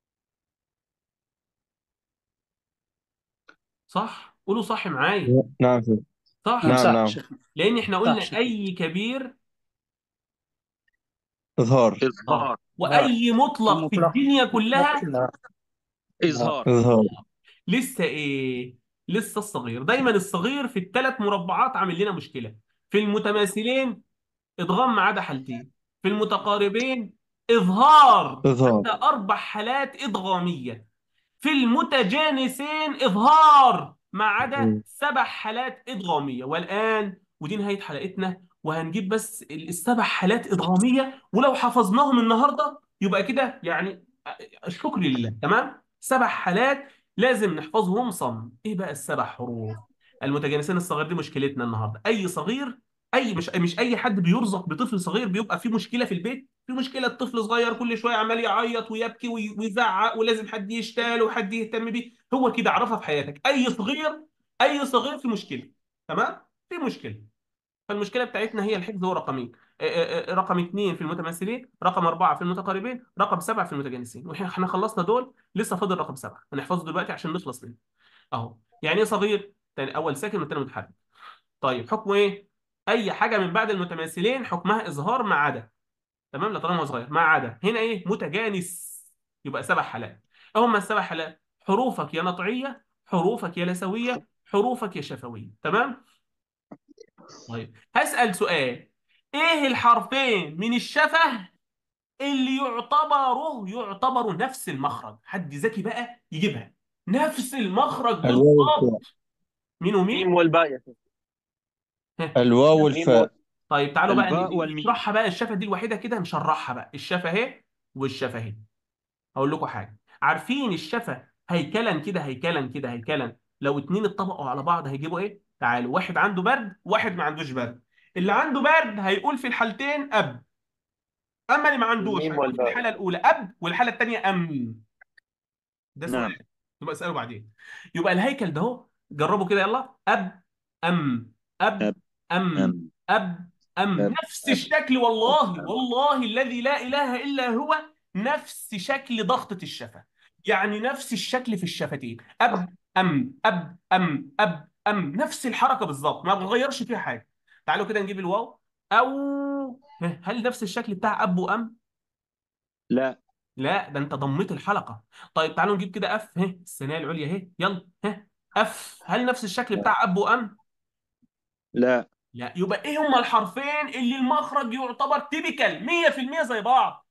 صح؟ قولوا صح معايا. نعم شيخ. نعم صح. نعم صح نعم. شيخنا. لأن إحنا صح قلنا شيخنا. أي كبير إظهار. اه، إظهار. ظهر. واي مطلق في المطلق. الدنيا مطلق كلها إظهار. إظهار. إظهار. إظهار. لسه ايه؟ لسه الصغير. دايما الصغير في الثلاث مربعات عامل لنا مشكله. في المتماثلين ادغام ما عدا حالتين، في المتقاربين اظهار إظهار. حتى اربع حالات ادغاميه، في المتجانسين إظهار ما عدا مم. سبع حالات إدغامية. والآن ودي نهاية حلقتنا، وهنجيب بس السبع حالات إدغامية، ولو حفظناهم النهاردة يبقى كده يعني الشكر لله تمام. سبع حالات لازم نحفظهم صم. إيه بقى السبع حروف؟ المتجانسين الصغير دي مشكلتنا النهاردة. أي صغير، أي مش أي حد بيرزق بطفل صغير بيبقى في مشكلة في البيت. في مشكلة طفل صغير كل شوية عمال يعيط ويبكي ويزعق ولازم حد يشتاله وحد يهتم بيه. هو كده اعرفها في حياتك. أي صغير، أي صغير في مشكلة تمام؟ في مشكلة. فالمشكلة بتاعتنا هي الحفظ. هو رقمين، رقم اثنين في المتماثلين، رقم أربعة في المتقاربين، رقم سبعة في المتجانسين. واحنا خلصنا دول، لسه فاضل رقم سبعة هنحفظه دلوقتي عشان نخلص منه. أهو. يعني إيه صغير؟ تاني أول ساكن والتاني متحرك. طيب حكمه إيه؟ أي حاجة من بعد المتماثلين حكمها إظهار ما عدا. تمام، لا طالما هو صغير ما عدا هنا ايه؟ متجانس. يبقى سبع حالات. هم السبع حالات: حروفك يا نطعيه، حروفك يا لثويه، حروفك يا شفويه تمام. طيب هسأل سؤال. ايه الحرفين من الشفه اللي يعتبروا نفس المخرج؟ حد ذكي بقى يجيبها. نفس المخرج الواو والفاء. بالظبط. مين الميم ومين؟ والباء يا شيخ. ها. الواو الميم وال... والفاء. طيب تعالوا بقى الباء والميم. نشرحها بقى. الشفه دي الوحيده كده نشرحها بقى. الشفه اهي والشفه اهي. هقول لكم حاجه. عارفين الشفه هيكلا كده، هيكلا كده، هيكلا لو اتنين اتطبقوا على بعض هيجيبوا ايه؟ تعالوا، واحد عنده برد واحد ما عندوش برد. اللي عنده برد هيقول في الحالتين اب، اما اللي ما عندوش الميم هيقول في والباء. الحاله الاولى اب والحاله الثانيه ام. ده نعم. سؤال يبقى اساله بعدين. يبقى الهيكل ده اهو، جربوا كده يلا. اب ام، اب أب. أم، أب، أم، أب نفس الشكل، والله أب والله الذي لا إله إلا هو، نفس شكل ضغطة الشفة، يعني نفس الشكل في الشفتين، أب، أم، أب، أم، أب، أم، نفس الحركة بالظبط، ما بتغيرش فيها حاجة. تعالوا كده نجيب الواو، أو، هل نفس الشكل بتاع أب وأم؟ لا. لا، ده أنت ضميت الحلقة. طيب تعالوا نجيب كده أف، الثانية العليا يلا، أف، هل نفس الشكل بتاع أب وأم؟ لا. لا، يبقى ايه هما الحرفين اللي المخرج يعتبر تيبيكال 100% زي بعض؟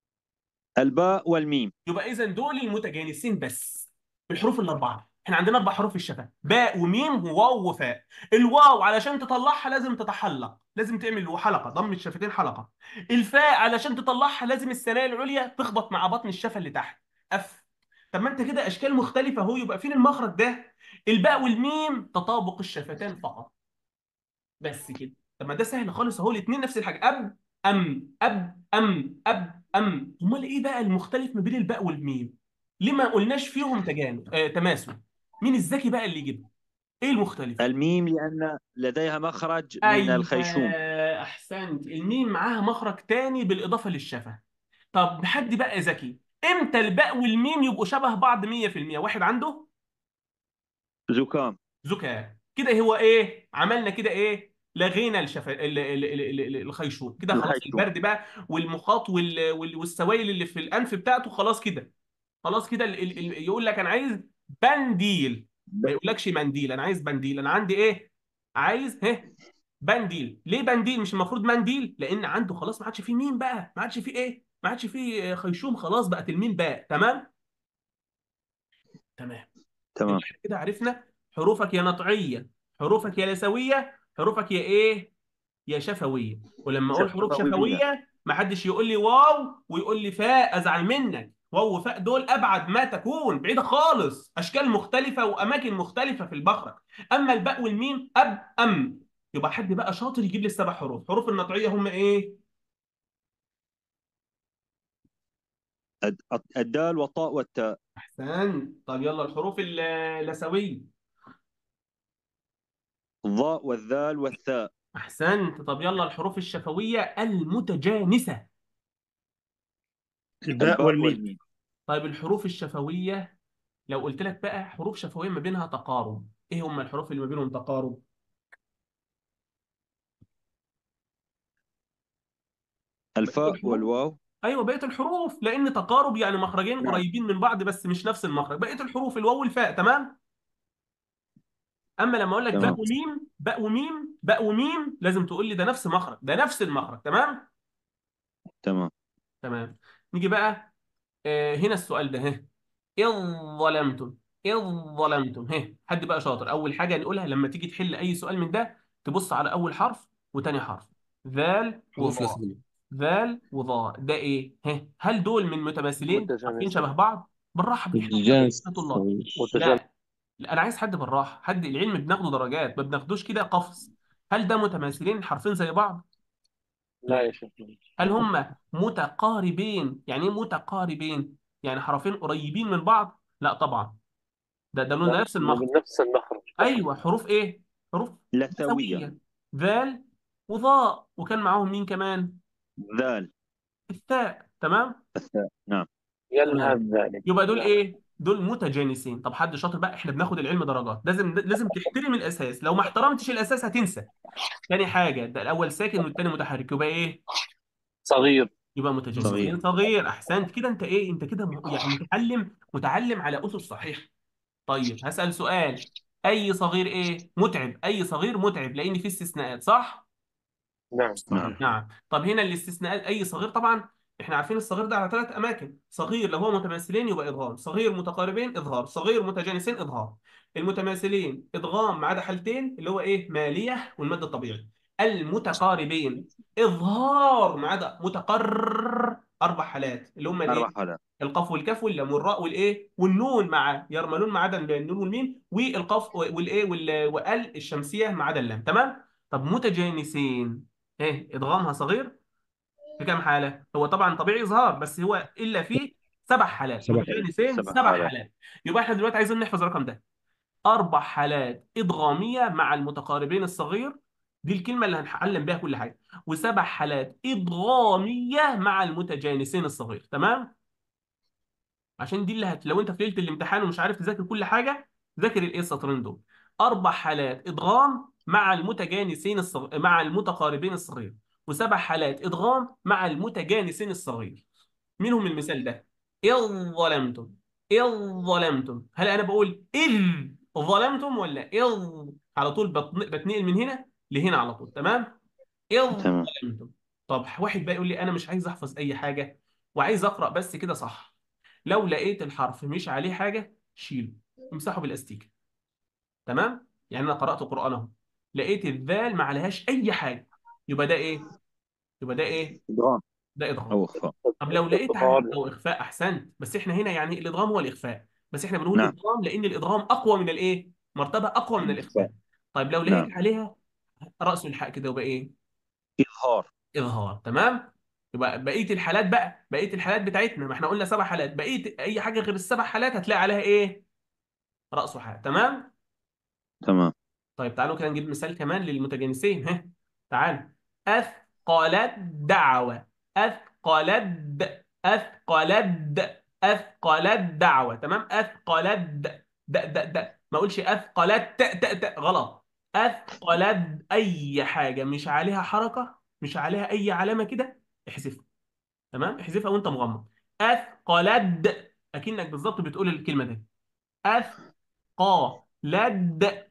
الباء والميم. يبقى اذا دول المتجانسين بس، الحروف الاربعه. احنا عندنا اربع حروف في الشفه، باء وميم وواو وفاء. الواو علشان تطلعها لازم تتحلق، لازم تعمل حلقه ضم الشفتين حلقه. الفاء علشان تطلعها لازم الثنايا العليا تخبط مع بطن الشفه اللي تحت، اف. طب ما انت كده اشكال مختلفه اهو، يبقى فين المخرج ده؟ الباء والميم تطابق الشفتين فقط، بس كده. طب ما ده سهل خالص اهو، الاثنين نفس الحاجه، اب، ام، اب، ام، اب، ام. امال ايه بقى المختلف ما بين الباء والميم؟ ليه ما قلناش فيهم تماثل؟ مين الذكي بقى اللي يجيبها؟ ايه المختلف؟ الميم لأن لديها مخرج من ايوه، الخيشوم. احسنت، الميم معاها مخرج تاني بالاضافه للشفه. طب حد بقى ذكي، امتى الباء والميم يبقوا شبه بعض 100%؟ واحد عنده زكام. زكام كده، هو ايه عملنا كده؟ ايه، لغينا الخيشوم كده، خلاص الخيشوم. البرد بقى والمخاط والسوائل اللي في الانف بتاعته، خلاص كده. خلاص كده يقول لك انا عايز بنديل، ما يقولكش منديل، انا عايز بنديل، انا عندي ايه؟ عايز بنديل. ليه بنديل مش المفروض منديل؟ لان عنده خلاص ما عادش فيه مين بقى، ما عادش فيه ايه، ما عادش فيه خيشوم، خلاص بقت الميم باء. تمام، تمام. يبقى تمام. احنا كده عرفنا حروفك يا نطعية، حروفك يا لثوية، حروفك يا ايه، يا شفوية. ولما اقول حروف شفوية. شفوية ما حدش يقول لي واو ويقول لي فاء ازعل منك. واو وفاء دول ابعد ما تكون، بعيدة خالص، اشكال مختلفة واماكن مختلفة في المخرج. اما الباء والميم اب، ام. يبقى حد بقى شاطر يجيب لي السبع حروف. حروف النطعية هم ايه؟ الدال والطاء والتاء. احسن. طب يلا الحروف اللثوية. الظاء والذال والثاء. احسنت. طب يلا الحروف الشفوية المتجانسة. الباء الباء والميم. والميم. طيب الحروف الشفوية، لو قلت لك بقى حروف شفوية ما بينها تقارب، ايه هم الحروف اللي ما بينهم تقارب؟ بقية الفاء الحروف. والواو. ايوه بقية الحروف، لان تقارب يعني مخرجين نعم. قريبين من بعض بس مش نفس المخرج. بقية الحروف الواو والفاء، تمام. اما لما اقول لك باء تمام. وميم، باء وميم، باء وميم، لازم تقول لي ده نفس مخرج، ده نفس المخرج. تمام، تمام. تمام. نيجي بقى هنا السؤال ده، إذ ظلمتم، إذ ظلمتم. حد بقى شاطر، أول حاجة نقولها لما تيجي تحل أي سؤال من ده، تبص على أول حرف وتاني حرف، ذال حروف وظاء، لثوية. ذال وظاء، ده إيه؟ هل دول من متماثلين حرفين شبه متجانسين. بعض؟ بالراحة بالحب الجنس يا طلاب. الصغير. متجانس. لا، لا، أنا عايز حد بالراحة، حد العلم بناخده درجات، ما بناخدوش كده قفص. هل ده متماثلين حرفين زي بعض؟ لا لا. يا شيخ. هل هم متقاربين؟ يعني إيه متقاربين؟ يعني حرفين قريبين من بعض؟ لا طبعا، ده لون لا، نفس هم المخرج. من نفس المخرج فقط. ايوه، حروف ايه؟ حروف لثوية. سويه، ذال وظاء، وكان معاهم مين كمان؟ ذال. الثاء. تمام، الثاء. نعم. يلهث تمام. ذلك. يبقى دول يلهث. ايه؟ دول متجانسين. طب حد شاطر بقى، احنا بناخد العلم درجات، لازم تحترم الاساس، لو ما احترمتش الاساس هتنسى. تاني حاجه، ده الاول ساكن والتاني متحرك، يبقى ايه؟ صغير. يبقى صغير. متجانسين صغير. احسنت كده، انت ايه، انت كده يعني متعلم على اسس صحيحه. طيب هسأل سؤال، اي صغير ايه متعب؟ اي صغير متعب لان في استثناءات، صح؟ نعم. نعم. نعم. طب هنا الاستثناءات اي صغير طبعا، احنا عارفين الصغير ده على ثلاث اماكن، صغير لو هو متماثلين يبقى ادغام، صغير متقاربين اظهار، صغير متجانسين اظهار. المتماثلين ادغام ما عدا حالتين، اللي هو ايه، ماليه والمد الطبيعي. المتقاربين اظهار ما عدا متقرر، اربع حالات اللي هم أربع الايه، حالات. القاف والكاف واللام والراء والايه والنون مع يرملون ما عدا النون والميم، والقاف والايه وال الشمسيه ما عدا اللام. تمام. طب متجانسين، ايه ادغامها صغير في كام حاله؟ هو طبعا طبيعي اظهار، بس هو الا فيه سبع حالات، سبع. متجانسين سبع سبع حالات. حالات. يبقى احنا دلوقتي عايزين نحفظ الرقم ده، اربع حالات ادغاميه مع المتقاربين الصغير، دي الكلمه اللي هنعلم بيها كل حاجه. وسبع حالات ادغاميه مع المتجانسين الصغير. تمام؟ عشان دي اللي لو انت في ليله الامتحان ومش عارف تذاكر كل حاجه، ذاكر الايه السطرين دول. اربع حالات ادغام مع المتجانسين مع المتقاربين الصغير، وسبع حالات ادغام مع المتجانسين الصغير. منهم المثال ده: إذ ظلمتم. إذ ظلمتم، هل أنا بقول إذ ظلمتم ولا إذ؟ على طول بتنقل من هنا لهنا على طول. تمام؟ إذ تمام. ظلمتم. طب واحد بقى يقول لي أنا مش عايز أحفظ أي حاجة وعايز أقرأ بس كده صح. لو لقيت الحرف مش عليه حاجة شيله، امسحه بالاستيكة. تمام؟ يعني أنا قرأت قرآن أهو، لقيت الذال ما عليهاش أي حاجة، يبقى ده إيه؟ يبقى ده إيه؟ إدغام ده إدغام. أو إخفاء. طب لو لقيت اضطهاد. او اخفاء، احسنت، بس احنا هنا يعني الادغام هو الاخفاء، بس احنا بنقول نعم. ادغام لان الادغام اقوى من الايه، مرتبه اقوى من الإخفاء. الاخفاء. طيب لو لقيت نعم. عليها راس الحاء كده يبقى ايه؟ إظهار. اظهار. تمام؟ يبقى بقيه الحالات بقى، بقيه الحالات بتاعتنا، ما احنا قلنا سبع حالات، بقيه اي حاجه غير السبع حالات هتلاقي عليها ايه؟ راس حاء. تمام؟ تمام. طيب تعالوا كده نجيب مثال كمان للمتجانسين. ها، تعالوا. أثقلت دعوة. أثقلت دعوة. تمام؟ أثقلت ما أقولش أثقلت غلط. أثقلت أي حاجة مش عليها حركة، مش عليها أي علامة كده، احذفها. تمام؟ احذفها وأنت مغمض. أثقلت، أكنك بالظبط بتقول الكلمة دي. أثقلت.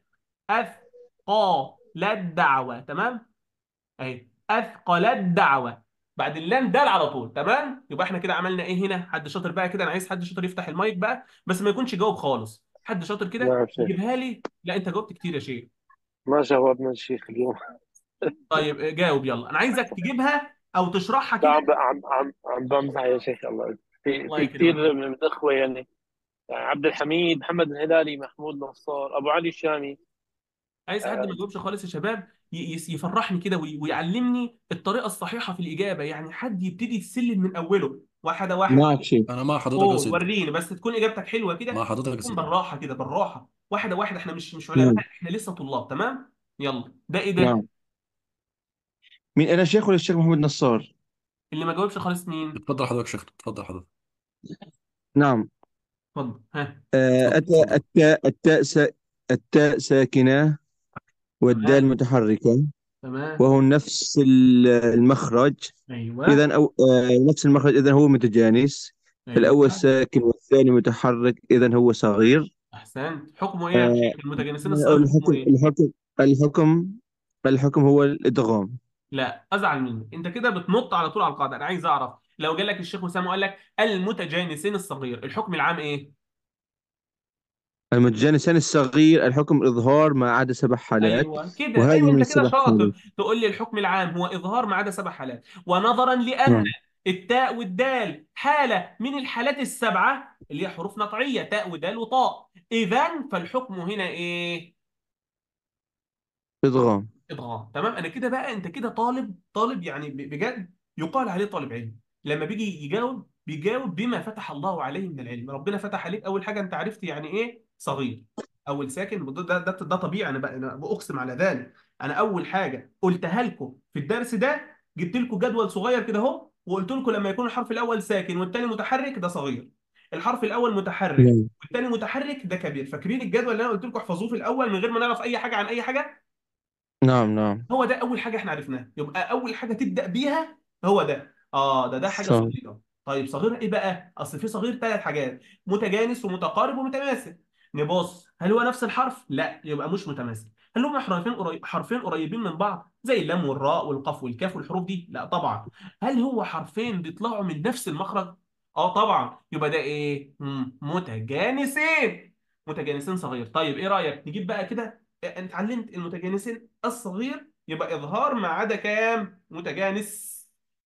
أثقل الدعوة. تمام؟ أهي أثقل الدعوة، بعد اللام دال على طول. تمام؟ يبقى احنا كده عملنا ايه هنا؟ حد شاطر بقى كده، انا عايز حد شاطر يفتح المايك بقى، بس ما يكونش جاوب خالص. حد شاطر كده نعم شيخ. يجيبها لي. لا انت جاوبت كتير يا شيخ. ما جاوبنا الشيخ اليوم. طيب جاوب يلا، انا عايزك تجيبها او تشرحها لا، كده. عم بمزح يا شيخ. الله، في الله في يكرمك. كثير من الاخوه يعني عبد الحميد، محمد الهلالي، محمود نصار، ابو علي الشامي. عايز حد ما آه، يجاوبش خالص يا شباب، يفرحني كده ويعلمني الطريقة الصحيحة في الإجابة، يعني حد يبتدي السلم من أوله واحدة واحدة. معك شيء. أنا مع حضرتك يا قول سيدي. وريني، بس تكون اجابتك حلوه مع كده، حضرتك يا تكون سيدي. بالراحه كده، بالراحه، واحده واحده، احنا مش علماء، نعم. احنا لسه طلاب. تمام؟ يلا، ده ايه ده؟ نعم. مين أنا شيخ ولا الشيخ محمد نصار؟ اللي ما جاوبش خالص مين؟ اتفضل حضرتك شيخنا، اتفضل حضرتك. نعم. اتفضل. ها. اتفضل أتى اتفضل. التاء ساكنة والدال تمام. متحركة، تمام. وهو نفس المخرج. ايوه. إذا أو نفس المخرج، إذا هو متجانس. فالأول ايوه. ساكن والثاني متحرك، إذا هو صغير. احسنت. حكمه ايه يا آه، شيخ؟ المتجانسين الصغير حكمه الحكم ايه؟ الحكم الحكم الحكم هو الإدغام. لا ازعل منك، انت كده بتنط على طول على القاعده. انا عايز اعرف لو جالك الشيخ وسام وقال لك المتجانسين الصغير، الحكم العام ايه؟ المتجانسان الصغير الحكم إظهار ما عدا 7 حالات، ايوه كده، وهذه ايوه من انت كده ال7 حالات. شاطر. تقول لي الحكم العام هو اظهار ما عدا سبع حالات، ونظرا لان نعم. التاء والدال حاله من الحالات السبعه اللي هي حروف نطعيه، تاء ودال وطاء، اذا فالحكم هنا ايه؟ إدغام. ادغام. تمام؟ انا كده بقى، انت كده طالب يعني بجد يقال عليه طالب علم. لما بيجي يجاوب بيجاوب بما فتح الله عليه من العلم. ربنا فتح عليك، اول حاجه انت عرفت يعني ايه صغير، اول ساكن. ده طبيعي، انا باقسم على ذلك. انا اول حاجه قلتها لكم في الدرس ده، جبت لكم جدول صغير كده اهو، وقلت لكم لما يكون الحرف الاول ساكن والثاني متحرك ده صغير، الحرف الاول متحرك نعم. والثاني متحرك ده كبير. فاكرين الجدول اللي انا قلت لكم احفظوه في الاول من غير ما نعرف اي حاجه عن اي حاجه؟ نعم. نعم. هو ده اول حاجه احنا عرفناها، يبقى اول حاجه تبدا بيها هو ده. ده حاجه صح. صغيره. طيب صغير ايه بقى؟ اصل في صغير ثلاث حاجات: متجانس ومتقارب ومتماثل. نبص، هل هو نفس الحرف؟ لا، يبقى مش متماثل. هل هم حرفين قريبين من بعض زي اللام والراء والقاف والكاف والحروف دي؟ لا طبعا. هل هو حرفين بيطلعوا من نفس المخرج؟ اه طبعا. يبقى ده ايه؟ متجانسين صغير. طيب ايه رايك نجيب بقى كده، انت اتعلمت المتجانسين الصغير، يبقى اظهار ما عدا كام متجانس؟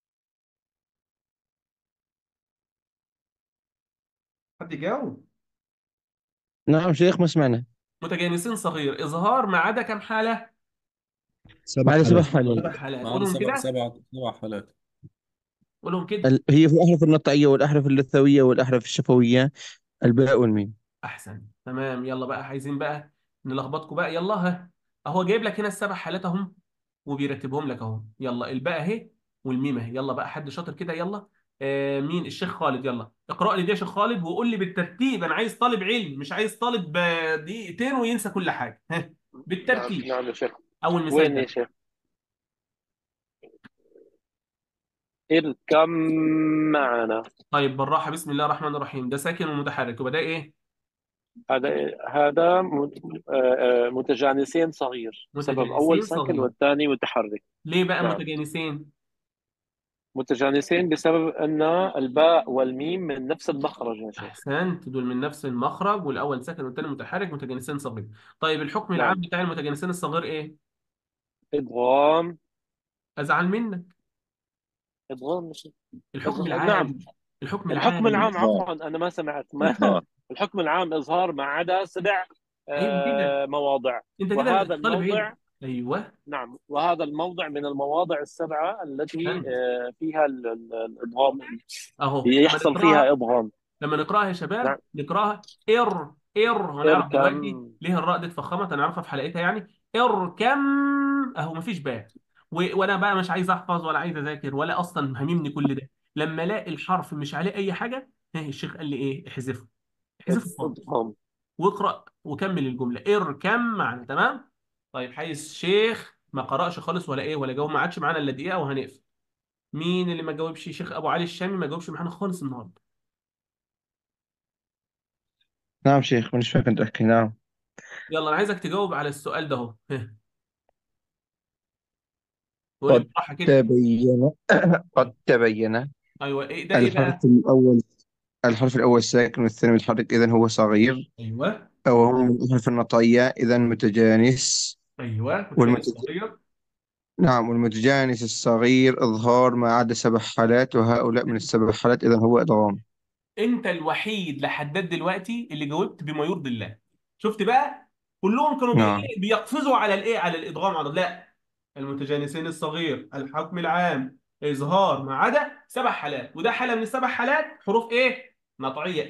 حد يجاوب. نعم شيخ، ما سمعنا. متجانسين صغير اظهار ما عدا كام حاله؟ ما سبع عدا سبع حالات حالات سبع حالات. معانا قولهم سبع كده. سبع سبع حالات. قولهم كده. هي في الأحرف النطعية والأحرف اللثوية والأحرف الشفوية، الباء والميم. احسن. تمام. يلا بقى، عايزين بقى نلخبطكم بقى. يلا ها، اهو جايب لك هنا السبع حالات اهم، وبيرتبهم لك اهو. يلا الباء اهي والميم اهي. يلا بقى حد شاطر كده، يلا. مين؟ الشيخ خالد. يلا اقرأ لي دي يا شيخ خالد، وقول لي بالترتيب. انا عايز طالب علم، مش عايز طالب دقيقتين وينسى كل حاجه. ها، نعم بالترتيب. نعم يا شيخ. اول مثال وين يا ده. شيخ؟ اركب معنا. طيب بالراحه، بسم الله الرحمن الرحيم. ده ساكن ومتحرك، يبقى ده ايه؟ هذا متجانسين صغير بسبب أول متجانسين ساكن صغير. والثاني متحرك. ليه بقى نعم، متجانسين؟ متجانسين بسبب أن الباء والميم من نفس المخرج يا شيخ. احسنت، دول من نفس المخرج، والاول ساكن والثاني متحرك، متجانسين صغير. طيب الحكم العام نعم، بتاع المتجانسين الصغير ايه؟ إدغام. ازعل منك. إدغام مش الحكم نعم. العام. الحكم الحكم العام. العام، إظهار. عفوا أنا ما سمعت إظهار. الحكم العام إظهار ما عدا 7 ايوه كده. مواضع. انت كده وهذا طالب علم. الموضع، ايوه. نعم، وهذا الموضع من المواضع السبعة التي احسنت. فيها الإدغام، اهو لما يحصل فيها نقراها. إدغام. لما نقراها يا نعم. شباب، نقراها هنعرف دلوقتي اركم. ليه الراء دي اتفخمت، هنعرفها في حلقتها يعني. اركم. اهو مفيش باء. وانا بقى مش عايز احفظ ولا عايز اذاكر ولا اصلا هممني كل ده. لما الاقي الحرف مش عليه اي حاجه، الشيخ قال لي ايه؟ احذفه. احذفه خالص. إدغام. واقرا وكمل الجمله. اركم معنا. تمام. طيب حيث شيخ ما قرأش خالص ولا ايه ولا جاوب، ما عادش معانا الا دقيقه وهنقفل. مين اللي ما جاوبش؟ شيخ ابو علي الشامي ما جاوبش معانا خالص النهارده. نعم شيخ، مش فاكر أحكي. نعم. يلا انا عايزك تجاوب على السؤال ده اهو. قول لي قد بالراحه كده. تبين. قد تبين. ايوه، ايه ده؟ ايه الحرف بقى؟ الأول الحرف الأول ساكن والثاني متحرك، إذن هو صغير. ايوه. أو هو من الأحرف النطقية، إذن متجانس. ايوه متجانس والمتج... صغير. نعم، والمتجانس الصغير إظهار ما عدا 7 حالات، وهؤلاء من ال7 حالات، إذن هو إدغام. انت الوحيد لحد دلوقتي اللي جاوبت بما يرضي الله. شفت بقى؟ كلهم كانوا نعم. بيقفزوا على الايه، على الادغام، على لا. المتجانسين الصغير، الحكم العام، اظهار ما عدا 7 حالات، وده حاله من ال7 حالات حروف ايه؟ نطعيه.